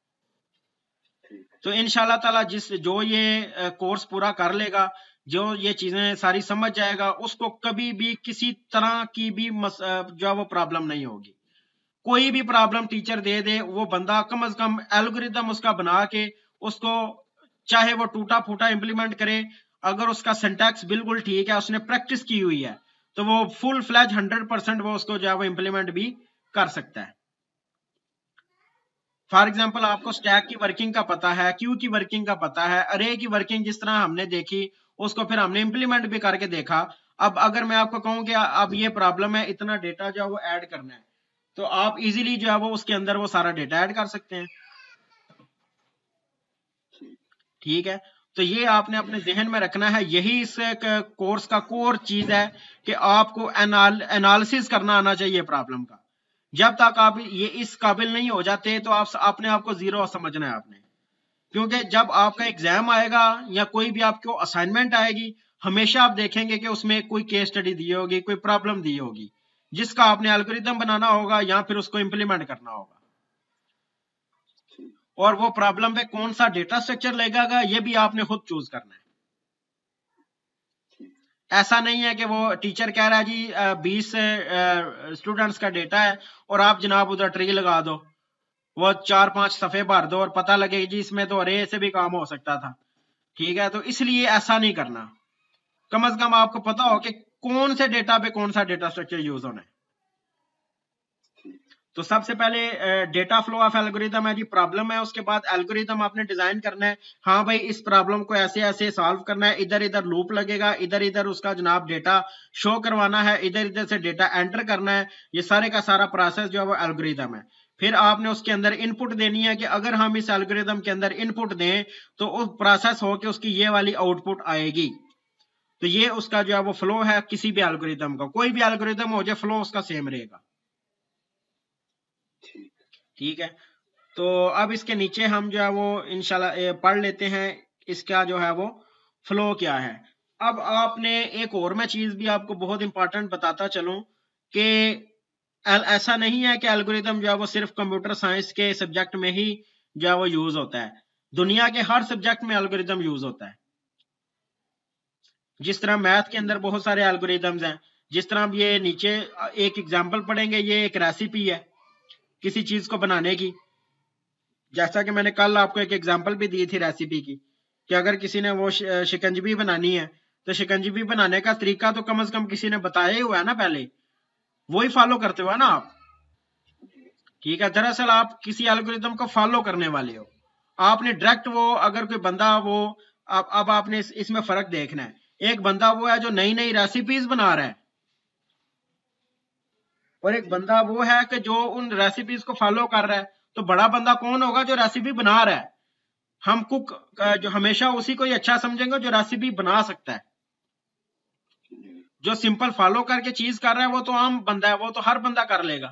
तो इंशाल्लाह ताला जिस जो ये कोर्स पूरा कर लेगा, जो ये चीजें सारी समझ जाएगा, उसको कभी भी किसी तरह की भी मस, जो वो प्रॉब्लम नहीं होगी। कोई भी प्रॉब्लम टीचर दे दे, वो बंदा कम से कम एल्गोरिदम उसका बना के उसको, चाहे वो टूटा फूटा इंप्लीमेंट करे, अगर उसका सिंटैक्स बिल्कुल ठीक है, उसने प्रैक्टिस की हुई है, तो वो फुल फ्लैज हंड्रेड परसेंट वो उसको जो है वो इंप्लीमेंट भी कर सकता है। फॉर एग्जाम्पल, आपको स्टैक की वर्किंग का पता है, क्यू की वर्किंग का पता है, अरे की वर्किंग जिस तरह हमने देखी, उसको फिर हमने इंप्लीमेंट भी करके देखा। अब अगर मैं आपको कहूं कि अब ये प्रॉब्लम है, इतना डेटा जो है वो ऐड करना है, तो आप इजीली जो है वो उसके अंदर वो सारा डेटा ऐड कर सकते हैं। ठीक है, तो ये आपने अपने जहन में रखना है, यही इस कोर्स का कोर चीज है कि आपको एनाल, एनालिसिस करना आना चाहिए प्रॉब्लम का। जब तक आप ये इस काबिल नहीं हो जाते तो आप अपने आप को जीरो समझना है आपने, क्योंकि जब आपका एग्जाम आएगा या कोई भी आपको असाइनमेंट आएगी, हमेशा आप देखेंगे कि उसमें कोई केस स्टडी दी होगी, कोई प्रॉब्लम दी होगी, जिसका आपने एल्गोरिथम बनाना होगा या फिर उसको इंप्लीमेंट करना होगा। और वो प्रॉब्लम पे कौन सा डेटा स्ट्रक्चर लगेगा ये भी आपने खुद चूज करना है। ऐसा नहीं है कि वो टीचर कह रहा है जी बीस स्टूडेंट्स का डेटा है और आप जनाब उधर ट्री लगा दो, वो चार पांच सफे भर दो और पता लगे जी इसमें तो अरे से भी काम हो सकता था। ठीक है, तो इसलिए ऐसा नहीं करना। कम अज कम आपको पता हो कि कौन से डेटा पे कौन सा डेटा स्ट्रक्चर यूज होना है। तो सबसे पहले डेटा फ्लो ऑफ एल्गोरिथम है जी, प्रॉब्लम है, उसके बाद एल्गोरिथम आपने डिजाइन करना है। हाँ भाई, इस प्रॉब्लम को ऐसे ऐसे सॉल्व करना है, इधर इधर लूप लगेगा, इधर इधर उसका जनाब डेटा शो करवाना है, इधर इधर से डेटा एंटर करना है, ये सारे का सारा प्रोसेस जो है वो एल्गोरिथम है। फिर आपने उसके अंदर इनपुट देनी है कि अगर हम इस एल्गोरिथम के अंदर इनपुट दें तो उस प्रोसेस हो कि उसकी ये वाली आउटपुट आएगी। तो ये उसका जो है वो फ्लो है किसी भी एल्गोरिथम का, कोई भी एल्गोरिथम हो जाए फ्लो उसका सेम रहेगा। ठीक है, तो अब इसके नीचे हम जो है वो इंशाल्लाह पढ़ लेते हैं इसका जो है वो फ्लो क्या है। अब आपने एक और मैं चीज भी आपको बहुत इंपॉर्टेंट बताता चलूं कि ऐसा नहीं है कि एल्गोरिथम जो है वो सिर्फ कंप्यूटर साइंस के सब्जेक्ट में ही जो है वो यूज होता है, दुनिया के हर सब्जेक्ट में एल्गोरिथम यूज होता है। जिस तरह मैथ के अंदर बहुत सारे एल्गोरिथम्स हैं, जिस तरह हम ये नीचे एक एग्जांपल पढ़ेंगे, ये एक रेसिपी है किसी चीज को बनाने की। जैसा कि मैंने कल आपको एक एग्जांपल भी दी थी रेसिपी की, कि अगर किसी ने वो शिकंजवी बनानी है तो शिकंजवी बनाने का तरीका तो कम से कम किसी ने बताया ही हुआ है ना, पहले वही फॉलो करते हुआ ना आप। ठीक है, दरअसल आप किसी एल्गोरिथम को फॉलो करने वाले हो, आपने डायरेक्ट वो अगर कोई बंदा वो अब अब आपने इस, इसमें फर्क देखना है। एक बंदा वो है जो नई नई रेसिपीज बना रहा है, और एक बंदा वो है कि जो उन रेसिपीज को फॉलो कर रहा है। तो बड़ा बंदा कौन होगा? जो रेसिपी बना रहा है। हम कुक जो हमेशा उसी को ही अच्छा समझेंगे जो रेसिपी बना सकता है। जो सिंपल फॉलो करके चीज कर रहा है वो तो आम बंदा है, वो तो हर बंदा कर लेगा।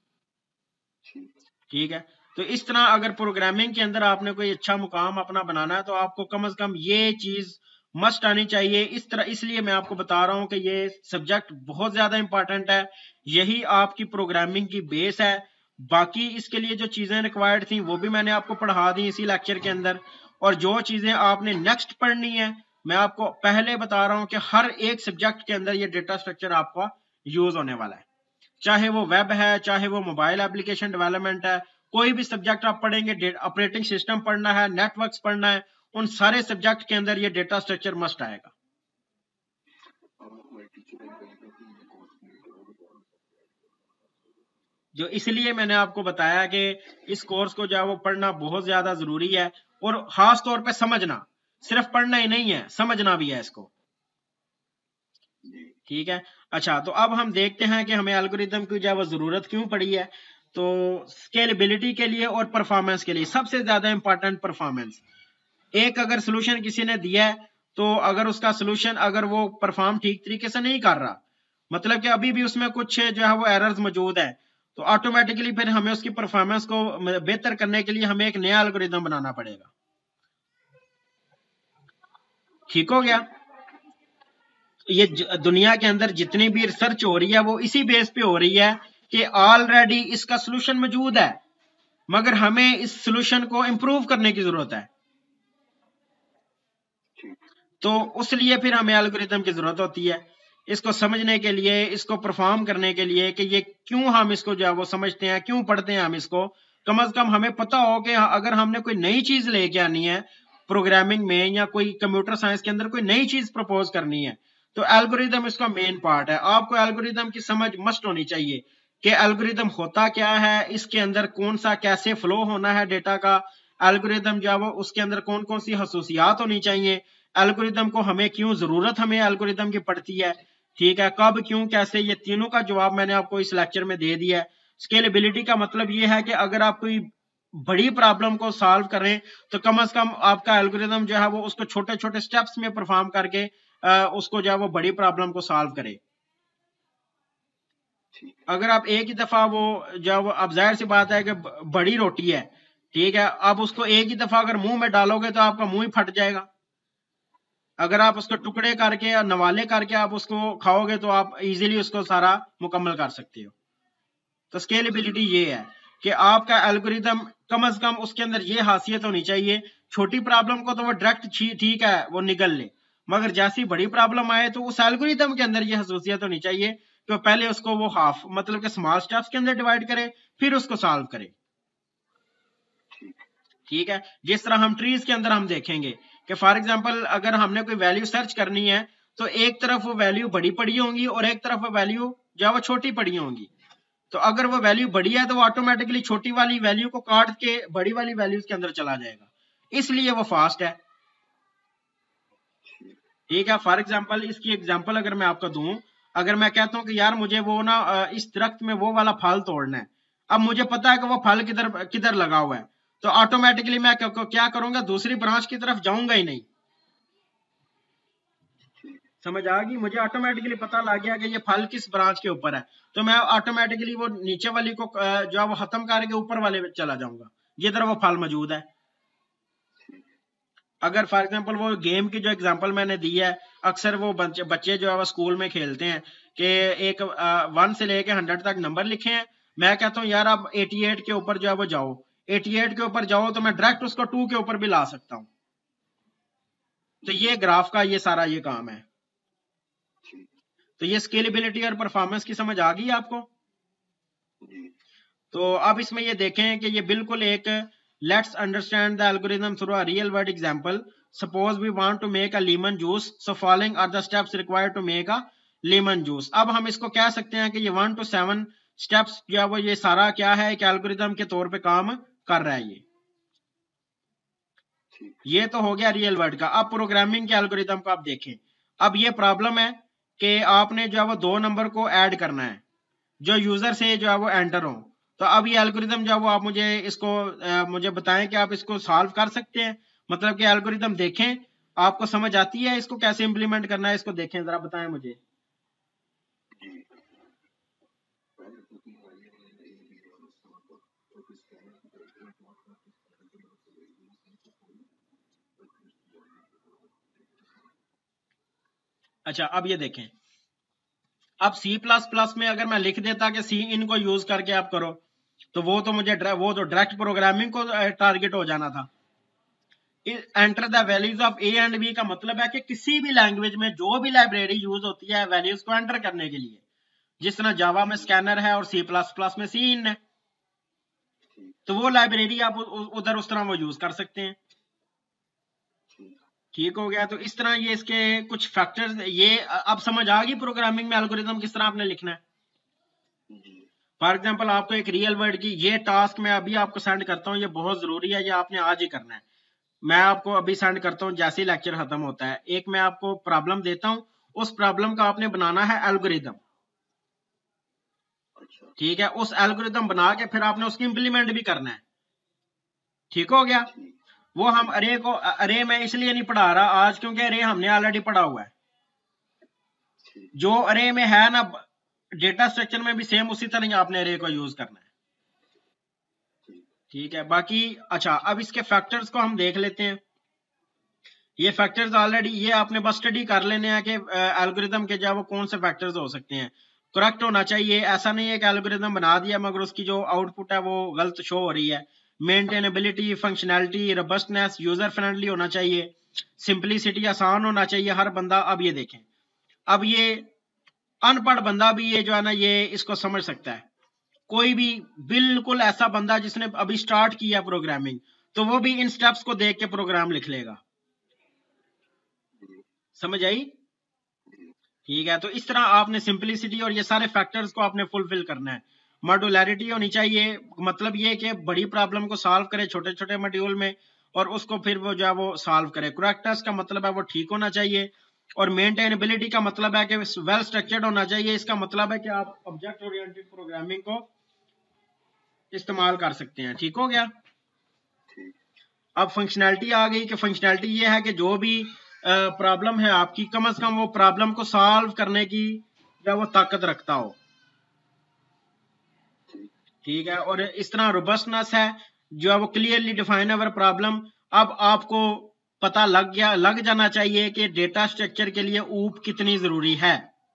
ठीक है, तो इस तरह अगर प्रोग्रामिंग के अंदर आपने कोई अच्छा मुकाम अपना बनाना है तो आपको कम से कम ये चीज मस्ट आनी चाहिए। इस तरह इसलिए मैं आपको बता रहा हूं कि ये सब्जेक्ट बहुत ज्यादा इंपॉर्टेंट है, यही आपकी प्रोग्रामिंग की बेस है। बाकी इसके लिए जो चीजें रिक्वायर्ड थी वो भी मैंने आपको पढ़ा दी इसी लेक्चर के अंदर, और जो चीजें आपने नेक्स्ट पढ़नी है मैं आपको पहले बता रहा हूं कि हर एक सब्जेक्ट के अंदर ये डेटा स्ट्रक्चर आपका यूज होने वाला है, चाहे वो वेब है, चाहे वो मोबाइल एप्लीकेशन डेवलपमेंट है, कोई भी सब्जेक्ट आप पढ़ेंगे, ऑपरेटिंग सिस्टम पढ़ना है, नेटवर्क्स पढ़ना है, उन सारे सब्जेक्ट के अंदर ये डेटा स्ट्रक्चर मस्ट आएगा। जो इसलिए मैंने आपको बताया कि इस कोर्स को जो है वो पढ़ना बहुत ज्यादा जरूरी है, और खास तौर पे समझना, सिर्फ पढ़ना ही नहीं है, समझना भी है इसको। ठीक है, अच्छा, तो अब हम देखते हैं कि हमें एल्गोरिथम की जो है वो जरूरत क्यों पड़ी है। तो स्केलेबिलिटी के लिए और परफॉर्मेंस के लिए, सबसे ज्यादा इंपॉर्टेंट परफॉर्मेंस। एक अगर सोल्यूशन किसी ने दिया है तो अगर उसका सोल्यूशन अगर वो परफॉर्म ठीक तरीके से नहीं कर रहा, मतलब कि अभी भी उसमें कुछ जो है वो एरर्स मौजूद है, तो ऑटोमेटिकली फिर हमें उसकी परफॉर्मेंस को बेहतर करने के लिए हमें एक नया एल्गोरिथम बनाना पड़ेगा। ठीक हो गया? ये दुनिया के अंदर जितनी भी रिसर्च हो रही है वो इसी बेस पे हो रही है कि ऑलरेडी इसका सोल्यूशन मौजूद है, मगर हमें इस सोल्यूशन को इंप्रूव करने की जरूरत है। तो उस लिए फिर हमें एल्गोरिथम की जरूरत होती है, इसको समझने के लिए, इसको परफॉर्म करने के लिए कि ये क्यों हम इसको जो है वो समझते हैं, क्यों पढ़ते हैं हम इसको। कम से कम हमें पता हो कि अगर हमने कोई नई चीज लेके आनी है प्रोग्रामिंग में या कोई कंप्यूटर साइंस के अंदर कोई नई चीज प्रपोज करनी है, तो एल्गोरिथम इसका मेन पार्ट है। आपको एल्गोरिथम की समझ मस्ट होनी चाहिए कि एल्गोरिथम होता क्या है, इसके अंदर कौन सा कैसे फ्लो होना है डेटा का, एल्गोरिथम जो है वो उसके अंदर कौन कौन सी खसूसियात होनी चाहिए, एल्गोरिथम को हमें क्यों जरूरत हमें एल्गोरिथम की पड़ती है। ठीक है, कब, क्यों, कैसे, ये तीनों का जवाब मैंने आपको इस लेक्चर में दे दिया है। स्केलेबिलिटी का मतलब ये है कि अगर आप कोई बड़ी प्रॉब्लम को सॉल्व करें तो कम से कम आपका एल्गोरिदम जो है वो उसको छोटे छोटे स्टेप्स में परफॉर्म करके आ, उसको जो है वो बड़ी प्रॉब्लम को सॉल्व करे। अगर आप एक ही दफा वो जब, अब जाहिर सी बात है कि बड़ी रोटी है, ठीक है, अब उसको एक ही दफा अगर मुंह में डालोगे तो आपका मुंह ही फट जाएगा। अगर आप उसको टुकड़े करके या नवाले करके आप उसको खाओगे तो आप इजीली उसको सारा मुकम्मल कर सकते हो। तो स्केलेबिलिटी ये है कि आपका एल्गोरिदम कम से कम उसके अंदर ये हासियत होनी चाहिए, छोटी प्रॉब्लम को तो वो डायरेक्ट ठीक है वो निगल ले, मगर जैसी बड़ी प्रॉब्लम आए तो उस एल्गोरिदम के अंदर ये खसूसियत होनी चाहिए कि पहले उसको वो हाफ मतलब कि स्मॉल स्टेप्स के अंदर डिवाइड करे फिर उसको सॉल्व करे। ठीक है, जिस तरह हम ट्रीज के अंदर हम देखेंगे कि फॉर एग्जांपल अगर हमने कोई वैल्यू सर्च करनी है तो एक तरफ वो वैल्यू बड़ी पड़ी होंगी और एक तरफ वो वैल्यू जो है वो छोटी पड़ी होंगी। तो अगर वो वैल्यू बड़ी है तो वो ऑटोमेटिकली छोटी वाली वैल्यू को काट के बड़ी वाली वैल्यूज के अंदर चला जाएगा, इसलिए वो फास्ट है। ठीक है, फॉर एग्जांपल इसकी एग्जांपल अगर मैं आपको दूं, अगर मैं कहता हूं कि यार मुझे वो ना इस दरख्त में वो वाला फल तोड़ना है, अब मुझे पता है कि वो फल किधर किधर लगा हुआ है, तो ऑटोमेटिकली मैं क्या करूंगा, दूसरी ब्रांच की तरफ जाऊंगा ही नहीं। समझ आ गई, मुझे ऑटोमेटिकली पता लग गया कि ये फल किस ब्रांच के ऊपर है, तो मैं ऑटोमेटिकली वो नीचे वाली को जो है वो खत्म करके ऊपर वाले पे चला जाऊंगा जिधर वो फल मौजूद है। अगर फॉर एग्जांपल वो गेम की जो एग्जांपल मैंने दी है, अक्सर वो बच्चे बच्चे जो है वो स्कूल में खेलते हैं कि एक वन से लेके हंड्रेड तक नंबर लिखे हैं, मैं कहता हूँ यार अब अठासी के ऊपर जो है वो जाओ, अठासी के ऊपर जाओ तो मैं डायरेक्ट उसको टू के ऊपर भी ला सकता हूँ। तो ये ग्राफ का ये सारा ये काम है। तो ये स्केलेबिलिटी और परफॉर्मेंस की समझ आ गई आपको। तो अब इसमें ये देखें कि ये बिल्कुल एक let's understand the algorithm through a real world example, suppose we want to make a lemon juice, so following are the steps required to make a lemon juice. अब हम इसको कह सकते हैं कि ये वन टू सेवन स्टेप्स जो है वो ये सारा क्या है एक एल्गोरिथम के तौर पे काम कर रहा है। ये ये तो हो गया रियल वर्ल्ड का। अब प्रोग्रामिंग के एल्गोरिथम को आप देखें। अब ये प्रॉब्लम है कि आपने जो है वो दो नंबर को ऐड करना है जो यूजर से जो है वो एंटर हो, तो अब ये एल्गोरिथम जो है वो आप मुझे इसको आ, मुझे बताएं कि आप इसको सॉल्व कर सकते हैं, मतलब कि एल्गोरिथम देखें आपको समझ आती है इसको कैसे इंप्लीमेंट करना है, इसको देखें जरा बताएं मुझे। अच्छा, अब ये देखें, अब सी प्लस प्लस में अगर मैं लिख देता कि सी इन को यूज करके आप करो तो वो तो मुझे वो तो डायरेक्ट प्रोग्रामिंग को टारगेट हो जाना था। Enter the values of A and B का मतलब है कि किसी भी लैंग्वेज में जो भी लाइब्रेरी यूज होती है वैल्यूज को एंटर करने के लिए, जिस तरह जावा में स्कैनर है और सी प्लस प्लस में सी इन है, तो वो लाइब्रेरी आप उधर उस तरह वो यूज कर सकते हैं। ठीक हो गया। तो इस तरह ये इसके कुछ फैक्टर्स, ये अब समझ आ गई प्रोग्रामिंग में एल्गोरिथम किस तरह आपने लिखना है। फॉर एग्जांपल आपको एक रियल वर्ल्ड की ये टास्क मैं अभी आपको सेंड करता हूँ, ये बहुत जरूरी है, ये आपने आज ही करना है। मैं आपको अभी सेंड करता हूँ जैसे ही लेक्चर खत्म होता है। एक मैं आपको प्रॉब्लम देता हूँ, उस प्रॉब्लम का आपने बनाना है एल्गोरिथम। ठीक है, उस एल्गोरिथम बना के फिर आपने उसकी इंप्लीमेंट भी करना है। ठीक हो गया। वो हम अरे को अरे मैं इसलिए नहीं पढ़ा रहा आज क्योंकि अरे हमने ऑलरेडी पढ़ा हुआ है। जो अरे में है ना डेटा स्ट्रक्चर में भी सेम उसी तरह आपने अरे को यूज करना है। ठीक है, बाकी अच्छा अब इसके फैक्टर्स को हम देख लेते हैं। ये फैक्टर्स ऑलरेडी ये आपने बस स्टडी कर लेने हैं कि एल्गोरिथम के जो वो कौन से फैक्टर्स हो सकते हैं। करेक्ट होना चाहिए, ऐसा नहीं है कि एल्गोरिथम बना दिया मगर उसकी जो आउटपुट है वो गलत शो हो रही है। Maintainability, functionality, robustness, user friendly होना चाहिए, सिंपलिसिटी, आसान होना चाहिए हर बंदा। अब ये देखें, अब ये अनपढ़ बंदा भी ये जो है ना ये इसको समझ सकता है। कोई भी बिल्कुल ऐसा बंदा जिसने अभी स्टार्ट किया प्रोग्रामिंग तो वो भी इन स्टेप्स को देख के प्रोग्राम लिख लेगा। समझ आई? ठीक है, तो इस तरह आपने सिंपलिसिटी और ये सारे फैक्टर्स को आपने फुलफिल करना है। मॉड्यूलैरिटी होनी चाहिए, मतलब ये कि बड़ी प्रॉब्लम को सॉल्व करे छोटे छोटे मॉड्यूल में और उसको फिर वो जो है वो सॉल्व करे। करेक्टनेस का मतलब है वो ठीक होना चाहिए। और मेंटेनेबिलिटी का मतलब है कि वेल स्ट्रक्चर्ड होना चाहिए। इसका मतलब है कि आप ऑब्जेक्ट ओरिएंटेड प्रोग्रामिंग को इस्तेमाल कर सकते हैं। ठीक हो गया। अब फंक्शनैलिटी आ गई कि फंक्शनैलिटी ये है कि जो भी प्रॉब्लम है आपकी, कम अज कम वो प्रॉब्लम को सॉल्व करने की या वो ताकत रखता हो। ठीक है। और इस तरह रोबस्टनेस है जो है वो क्लियरली डिफाइन अवर प्रॉब्लम। अब आपको पता लग गया लग जाना चाहिए कि डेटा स्ट्रक्चर के लिए ऊप कितनी जरूरी है।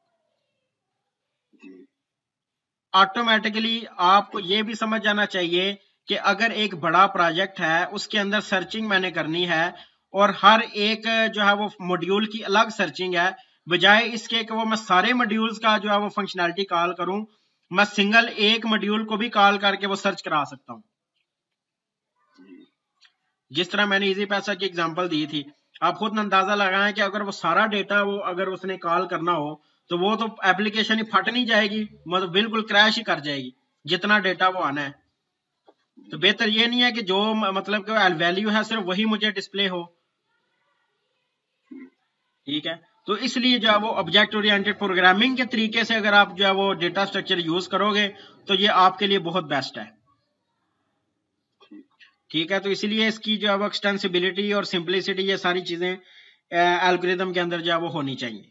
ऑटोमेटिकली आपको ये भी समझ जाना चाहिए कि अगर एक बड़ा प्रोजेक्ट है उसके अंदर सर्चिंग मैंने करनी है और हर एक जो है वो मॉड्यूल की अलग सर्चिंग है, बजाय इसके कि वो मैं सारे मॉड्यूल्स का जो है वो फंक्शनैलिटी कॉल करूं, मैं सिंगल एक मॉड्यूल को भी कॉल करके वो सर्च करा सकता हूं। जिस तरह मैंने इजी पैसा की एग्जांपल दी थी, आप खुद अंदाजा लगाएं कि अगर वो सारा डेटा वो अगर उसने कॉल करना हो तो वो तो एप्लीकेशन ही फट नहीं जाएगी, मतलब बिल्कुल क्रैश ही कर जाएगी जितना डेटा वो आना है। तो बेहतर ये नहीं है कि जो मतलब कि वैल्यू है सिर्फ वही मुझे डिस्प्ले हो। ठीक है। तो इसलिए जो है वो ऑब्जेक्ट ओरिएंटेड प्रोग्रामिंग के तरीके से अगर आप जो है वो डेटा स्ट्रक्चर यूज करोगे तो ये आपके लिए बहुत बेस्ट है। ठीक है। तो इसलिए इसकी जो है वो एक्सटेंसिबिलिटी और सिंपलिसिटी, ये सारी चीजें एल्गोरिथम के अंदर जो है वो होनी चाहिए।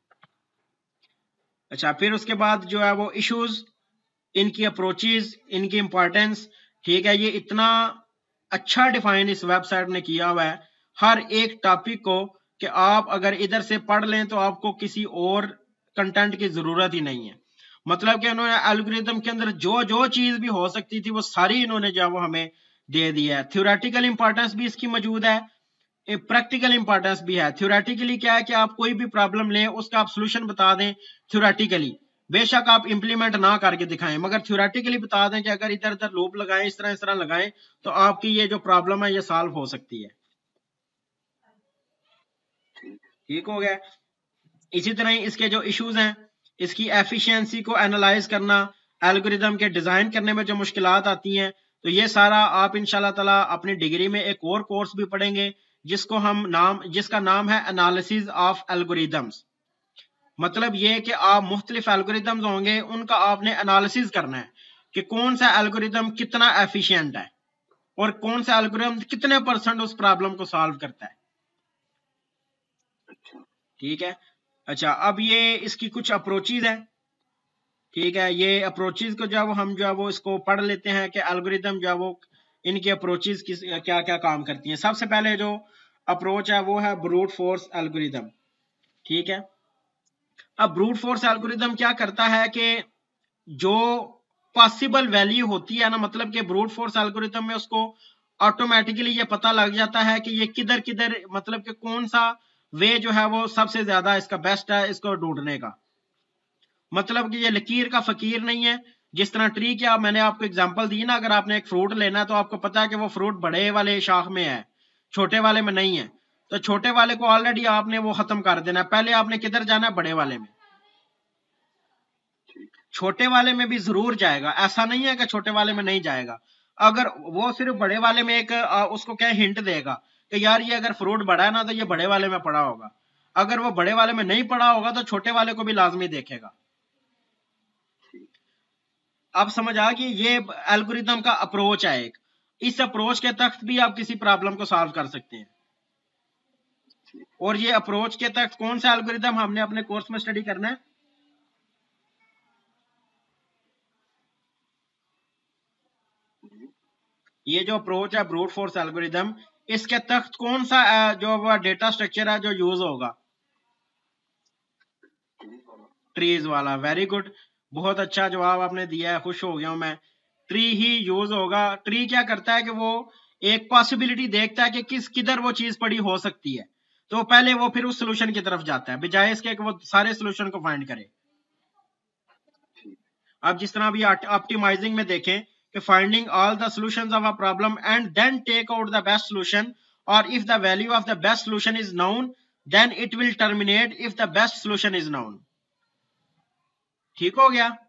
अच्छा, फिर उसके बाद जो है वो इश्यूज, इनकी अप्रोचेस, इनकी इंपॉर्टेंस। ठीक है। ये इतना अच्छा डिफाइन इस वेबसाइट ने किया हुआ है हर एक टॉपिक को कि आप अगर इधर से पढ़ लें तो आपको किसी और कंटेंट की जरूरत ही नहीं है। मतलब कि उन्होंने एल्गोरिथम के अंदर जो जो चीज भी हो सकती थी वो सारी इन्होंने जो है वो हमें दे दी है। थ्योरेटिकल इंपॉर्टेंस भी इसकी मौजूद है, प्रैक्टिकल इंपॉर्टेंस भी है। थ्योरेटिकली क्या है कि आप कोई भी प्रॉब्लम लें उसका आप सोल्यूशन बता दें थ्योरेटिकली, बेशक आप इंप्लीमेंट ना करके दिखाएं, मगर थ्योरेटिकली बता दें कि अगर इधर इधर लूप लगाएं, इस तरह इस तरह लगाएं तो आपकी ये जो प्रॉब्लम है ये सॉल्व हो सकती है। ठीक हो गया। इसी तरह इसके जो इश्यूज हैं, इसकी एफिशिएंसी को एनालाइज करना, एल्गोरिदम के डिजाइन करने में जो मुश्किलात आती हैं, तो ये सारा आप इंशाल्लाह ताला अपनी डिग्री में एक और कोर्स भी पढ़ेंगे जिसको हम नाम जिसका नाम है एनालिसिस ऑफ एल्गोरिदम्स। मतलब ये कि आप मुख्तलिफ एल्गोरिदम्स होंगे, उनका आपने एनालिसिस करना है कि कौन सा एल्गोरिदम कितना एफिशिएंट है और कौन सा एल्गोरिदम कितने परसेंट उस प्रॉब्लम को सॉल्व करता है। ठीक है। अच्छा, अब ये इसकी कुछ अप्रोचेज है। ठीक है। ये अप्रोचेज को जो है वो हम जो है वो इसको पढ़ लेते हैं कि एल्गोरिदम जो है वो इनकी अप्रोचेज किस क्या क्या काम करती हैं। सबसे पहले जो अप्रोच है वो है ब्रूट फोर्स एल्गोरिदम। ठीक है। अब ब्रूट फोर्स एल्गोरिदम क्या करता है कि जो पॉसिबल वैल्यू होती है ना, मतलब कि ब्रूट फोर्स एल्गोरिदम में उसको ऑटोमेटिकली ये पता लग जाता है कि ये किधर किधर, मतलब कि कौन सा वे जो है वो सबसे ज्यादा इसका बेस्ट है इसको ढूंढने का। मतलब कि ये लकीर का फकीर नहीं है। जिस तरह ट्री की आप मैंने आपको एग्जांपल दी ना, अगर आपने एक फ्रूट लेना है तो आपको पता है कि वो फ्रूट बड़े वाले शाख में है, छोटे वाले में नहीं है। तो छोटे वाले को ऑलरेडी आपने वो खत्म कर देना है, पहले आपने किधर जाना है, बड़े वाले में। छोटे वाले में भी जरूर जाएगा, ऐसा नहीं है कि छोटे वाले में नहीं जाएगा। अगर वो सिर्फ बड़े वाले में एक उसको क्या हिंट देगा कि यार ये अगर फ्रूट बड़ा है ना तो ये बड़े वाले में पड़ा होगा, अगर वो बड़े वाले में नहीं पड़ा होगा तो छोटे वाले को भी लाजमी देखेगा। अब समझ आ गई, ये एल्गोरिदम का अप्रोच है एक। इस अप्रोच के तहत भी आप किसी प्रॉब्लम को सॉल्व कर सकते हैं। और ये अप्रोच के तहत कौन सा एल्गोरिदम हमने अपने कोर्स में स्टडी करना है, ये जो अप्रोच है ब्रूट फोर्स एल्गोरिदम, इसके तहत कौन सा जो डेटा स्ट्रक्चर है जो यूज होगा, ट्रीज वाला। वेरी गुड, बहुत अच्छा जवाब आपने दिया है, खुश हो गया हूं मैं। ट्री ही यूज होगा। ट्री क्या करता है कि वो एक पॉसिबिलिटी देखता है कि किस किधर वो चीज पड़ी हो सकती है, तो पहले वो फिर उस सोल्यूशन की तरफ जाता है बजाय इसके कि वो सारे सोल्यूशन को फाइंड करे। अब जिस तरह अभी ऑप्टिमाइजिंग में देखें कि finding all the solutions of a problem and then take out the best solution, और if the value of the best solution is known then it will terminate if the best solution is known. ठीक हो गया।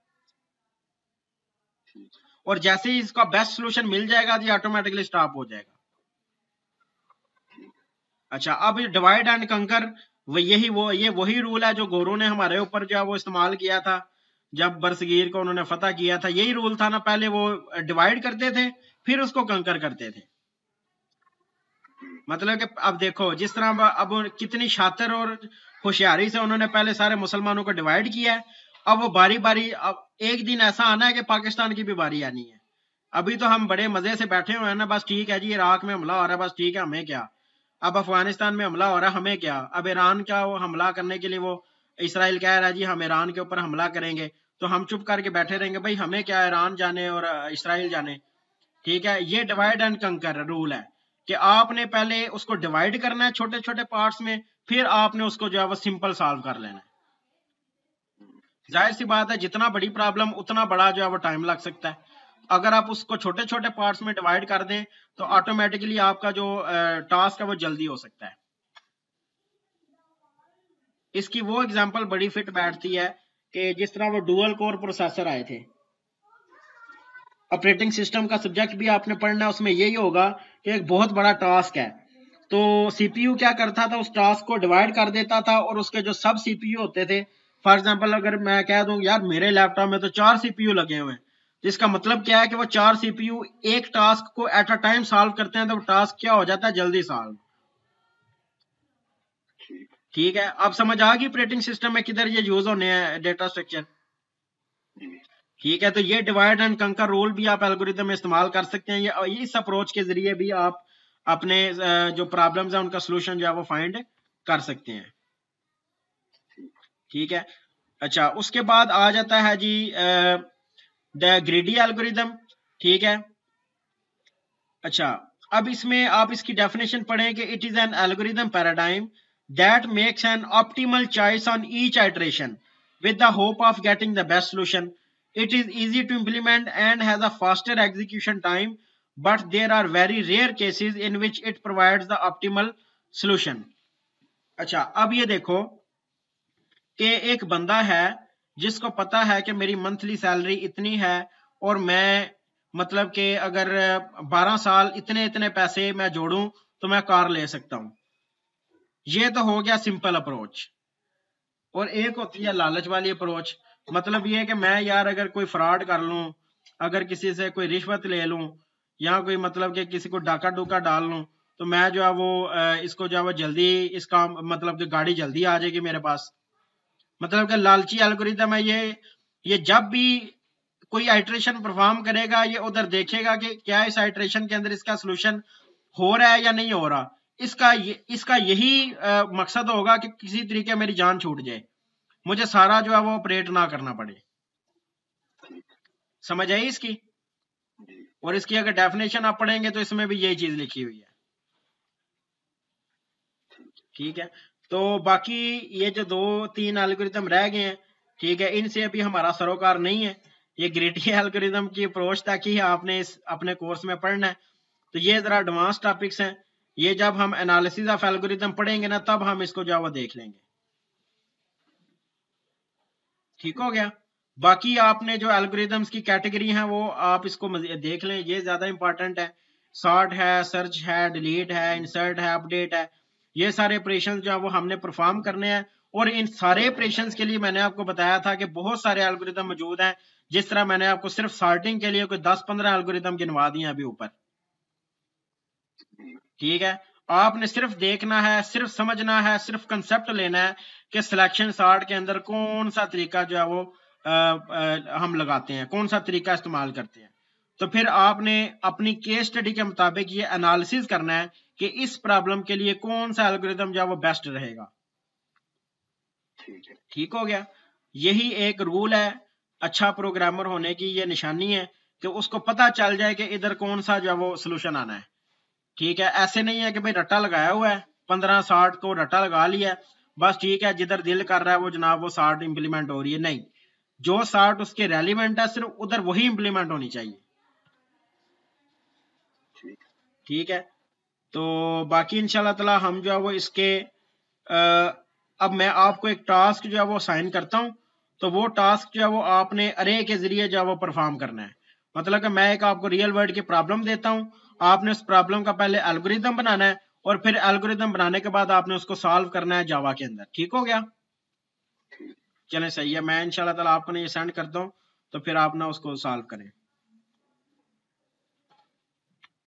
और जैसे ही इसका best solution मिल जाएगा तो ये ऑटोमेटिकली स्टॉप हो जाएगा। अच्छा, अब डिवाइड एंड कंकर वो यही वो ये वही रूल है जो गोरों ने हमारे ऊपर जो है वो इस्तेमाल किया था जब बरसगीर को उन्होंने फतह किया था। यही रूल था ना, पहले वो डिवाइड करते थे फिर उसको कंकर करते थे। मतलब कि अब देखो जिस तरह अब कितनी शातिर और होशियारी से उन्होंने पहले सारे मुसलमानों को डिवाइड किया है। अब वो बारी बारी, अब एक दिन ऐसा आना है कि पाकिस्तान की भी बारी आनी है। अभी तो हम बड़े मजे से बैठे हुए हैं ना, बस ठीक है जी इराक में हमला हो रहा है, बस ठीक है हमें क्या। अब अफगानिस्तान में हमला हो रहा है, हमें क्या। अब ईरान का वो हमला करने के लिए वो इसराइल कह रहा है जी हम ईरान के ऊपर हमला करेंगे, तो हम चुप करके बैठे रहेंगे, भाई हमें क्या, ईरान जाने और इसराइल जाने। ठीक है, ये डिवाइड एंड कंकर रूल है कि आपने पहले उसको डिवाइड करना है छोटे छोटे पार्ट्स में, फिर आपने उसको जो है वो सिंपल सॉल्व कर लेना है। जाहिर सी बात है जितना बड़ी प्रॉब्लम उतना बड़ा जो है वो टाइम लग सकता है। अगर आप उसको छोटे छोटे पार्ट्स में डिवाइड कर दें तो ऑटोमेटिकली आपका जो टास्क है वो जल्दी हो सकता है। इसकी वो एग्जांपल बड़ी फिट बैठती है कि जिस तरह वो डुअल कोर प्रोसेसर आए थे। ऑपरेटिंग सिस्टम का सब्जेक्ट भी आपने पढ़ना है, उसमें यही होगा कि एक बहुत बड़ा टास्क है तो सीपीयू क्या करता था, उस टास्क को डिवाइड कर देता था और उसके जो सब सीपीयू होते थे, फॉर एग्जांपल अगर मैं कह दूं यार मेरे लैपटॉप में तो चार सीपीयू लगे हुए हैं, तो इसका मतलब क्या है कि वो चार सीपीयू एक टास्क को एट अ टाइम सॉल्व करते हैं, तो टास्क क्या हो जाता है, जल्दी सॉल्व। ठीक है, अब समझ आ गई ऑपरेटिंग सिस्टम में किधर ये यूज होने हैं डेटा स्ट्रक्चर। ठीक है, तो ये डिवाइड एंड कंकर रूल भी आप एल्गोरिथम में इस्तेमाल कर सकते हैं, या इस अप्रोच के जरिए भी आप अपने जो प्रॉब्लम्स है उनका सोल्यूशन जो है वो फाइंड कर सकते हैं। ठीक है, अच्छा उसके बाद आ जाता है जी द ग्रीडी एल्गोरिथम। ठीक है, अच्छा अब इसमें आप इसकी डेफिनेशन पढ़ें कि it is an algorithm paradigm that makes an optimal choice on each iteration with the hope of getting the best solution. It is easy to implement and has a faster execution time, but there are very rare cases in which it provides the optimal solution. अच्छा अब ये देखो कि एक बंदा है जिसको पता है कि मेरी मंथली सैलरी इतनी है और मैं मतलब कि अगर बारह साल इतने इतने पैसे मैं जोड़ूं तो मैं कार ले सकता हूं। ये तो हो गया सिंपल अप्रोच। और एक होती है लालच वाली अप्रोच, मतलब ये है कि मैं यार अगर कोई फ्रॉड कर लूं, अगर किसी से कोई रिश्वत ले लूं या कोई मतलब कि किसी को डाका डूका डाल लूं, तो मैं जो है वो इसको जो है वो जल्दी इसका मतलब कि गाड़ी जल्दी आ जाएगी मेरे पास। मतलब कि लालची एल्गोरिथम है ये। ये जब भी कोई आइट्रेशन परफॉर्म करेगा ये उधर देखेगा कि क्या इस आइट्रेशन के अंदर इसका सोल्यूशन हो रहा है या नहीं हो रहा। इसका ये, इसका यही आ, मकसद होगा कि किसी तरीके मेरी जान छूट जाए, मुझे सारा जो है वो ऑपरेट ना करना पड़े। समझ आई इसकी। और इसकी अगर डेफिनेशन आप पढ़ेंगे तो इसमें भी यही चीज लिखी हुई है। ठीक है, तो बाकी ये जो दो तीन एल्गोरिथम रह गए हैं, ठीक है, इनसे अभी हमारा सरोकार नहीं है। ये ग्रीडी एल्गोरिथम की अप्रोच तक ही आपने इस अपने कोर्स में पढ़ना है। तो ये जरा एडवांस टॉपिक्स हैं, ये जब हम एनालिसिस ऑफ एल्गोरिथम पढ़ेंगे ना तब हम इसको जो है वो देख लेंगे। ठीक हो गया। बाकी आपने जो एल्गोरिथम्स की कैटेगरी है वो आप इसको देख लें, ये ज्यादा इंपॉर्टेंट है। सॉर्ट है, सर्च है, डिलीट है, इंसर्ट है, अपडेट है, ये सारे ऑपरेशंस जो है वो हमने परफॉर्म करने हैं। और इन सारे ऑपरेशंस के लिए मैंने आपको बताया था कि बहुत सारे एल्गोरिथम मौजूद हैं। जिस तरह मैंने आपको सिर्फ सॉर्टिंग के लिए कोई दस पंद्रह एल्गोरिथम गिनवा दिए अभी ऊपर। ठीक है, आपने सिर्फ देखना है, सिर्फ समझना है, सिर्फ कंसेप्ट लेना है कि सिलेक्शन सॉर्ट के अंदर कौन सा तरीका जो है वो आ, आ, हम लगाते हैं, कौन सा तरीका इस्तेमाल करते हैं। तो फिर आपने अपनी केस स्टडी के मुताबिक ये एनालिसिस करना है कि इस प्रॉब्लम के लिए कौन सा एल्गोरिथम जो है वो बेस्ट रहेगा। ठीक हो गया। यही एक रूल है अच्छा प्रोग्रामर होने की, ये निशानी है कि उसको पता चल जाए कि इधर कौन सा जो है वो सोल्यूशन आना है। ठीक है, ऐसे नहीं है कि भाई रट्टा लगाया हुआ है, पंद्रह साठ को रट्टा लगा लिया बस, ठीक है जिधर दिल कर रहा है वो जनाब वो साठ इंप्लीमेंट हो रही है। नहीं, जो साठ उसके रेलिवेंट है सिर्फ उधर वही इंप्लीमेंट होनी चाहिए। ठीक है, तो बाकी इंशाल्लाह ताला हम जो है वो इसके आ, अब मैं आपको एक टास्क जो है वो साइन करता हूं, तो वो टास्क जो है वो आपने अरे के जरिए जो है वो परफॉर्म करना है। मतलब कि मैं एक आपको रियल वर्ल्ड की प्रॉब्लम देता हूं, आपने उस प्रॉब्लम का पहले एल्गोरिथम बनाना है और फिर एल्गोरिदम बनाने के बाद आपने उसको सॉल्व करना है जावा के अंदर। ठीक हो गया? चलें सही है, मैं इंशाल्लाह ताला आपको ये सेंड करता हूँ तो फिर आप ना उसको सॉल्व करें।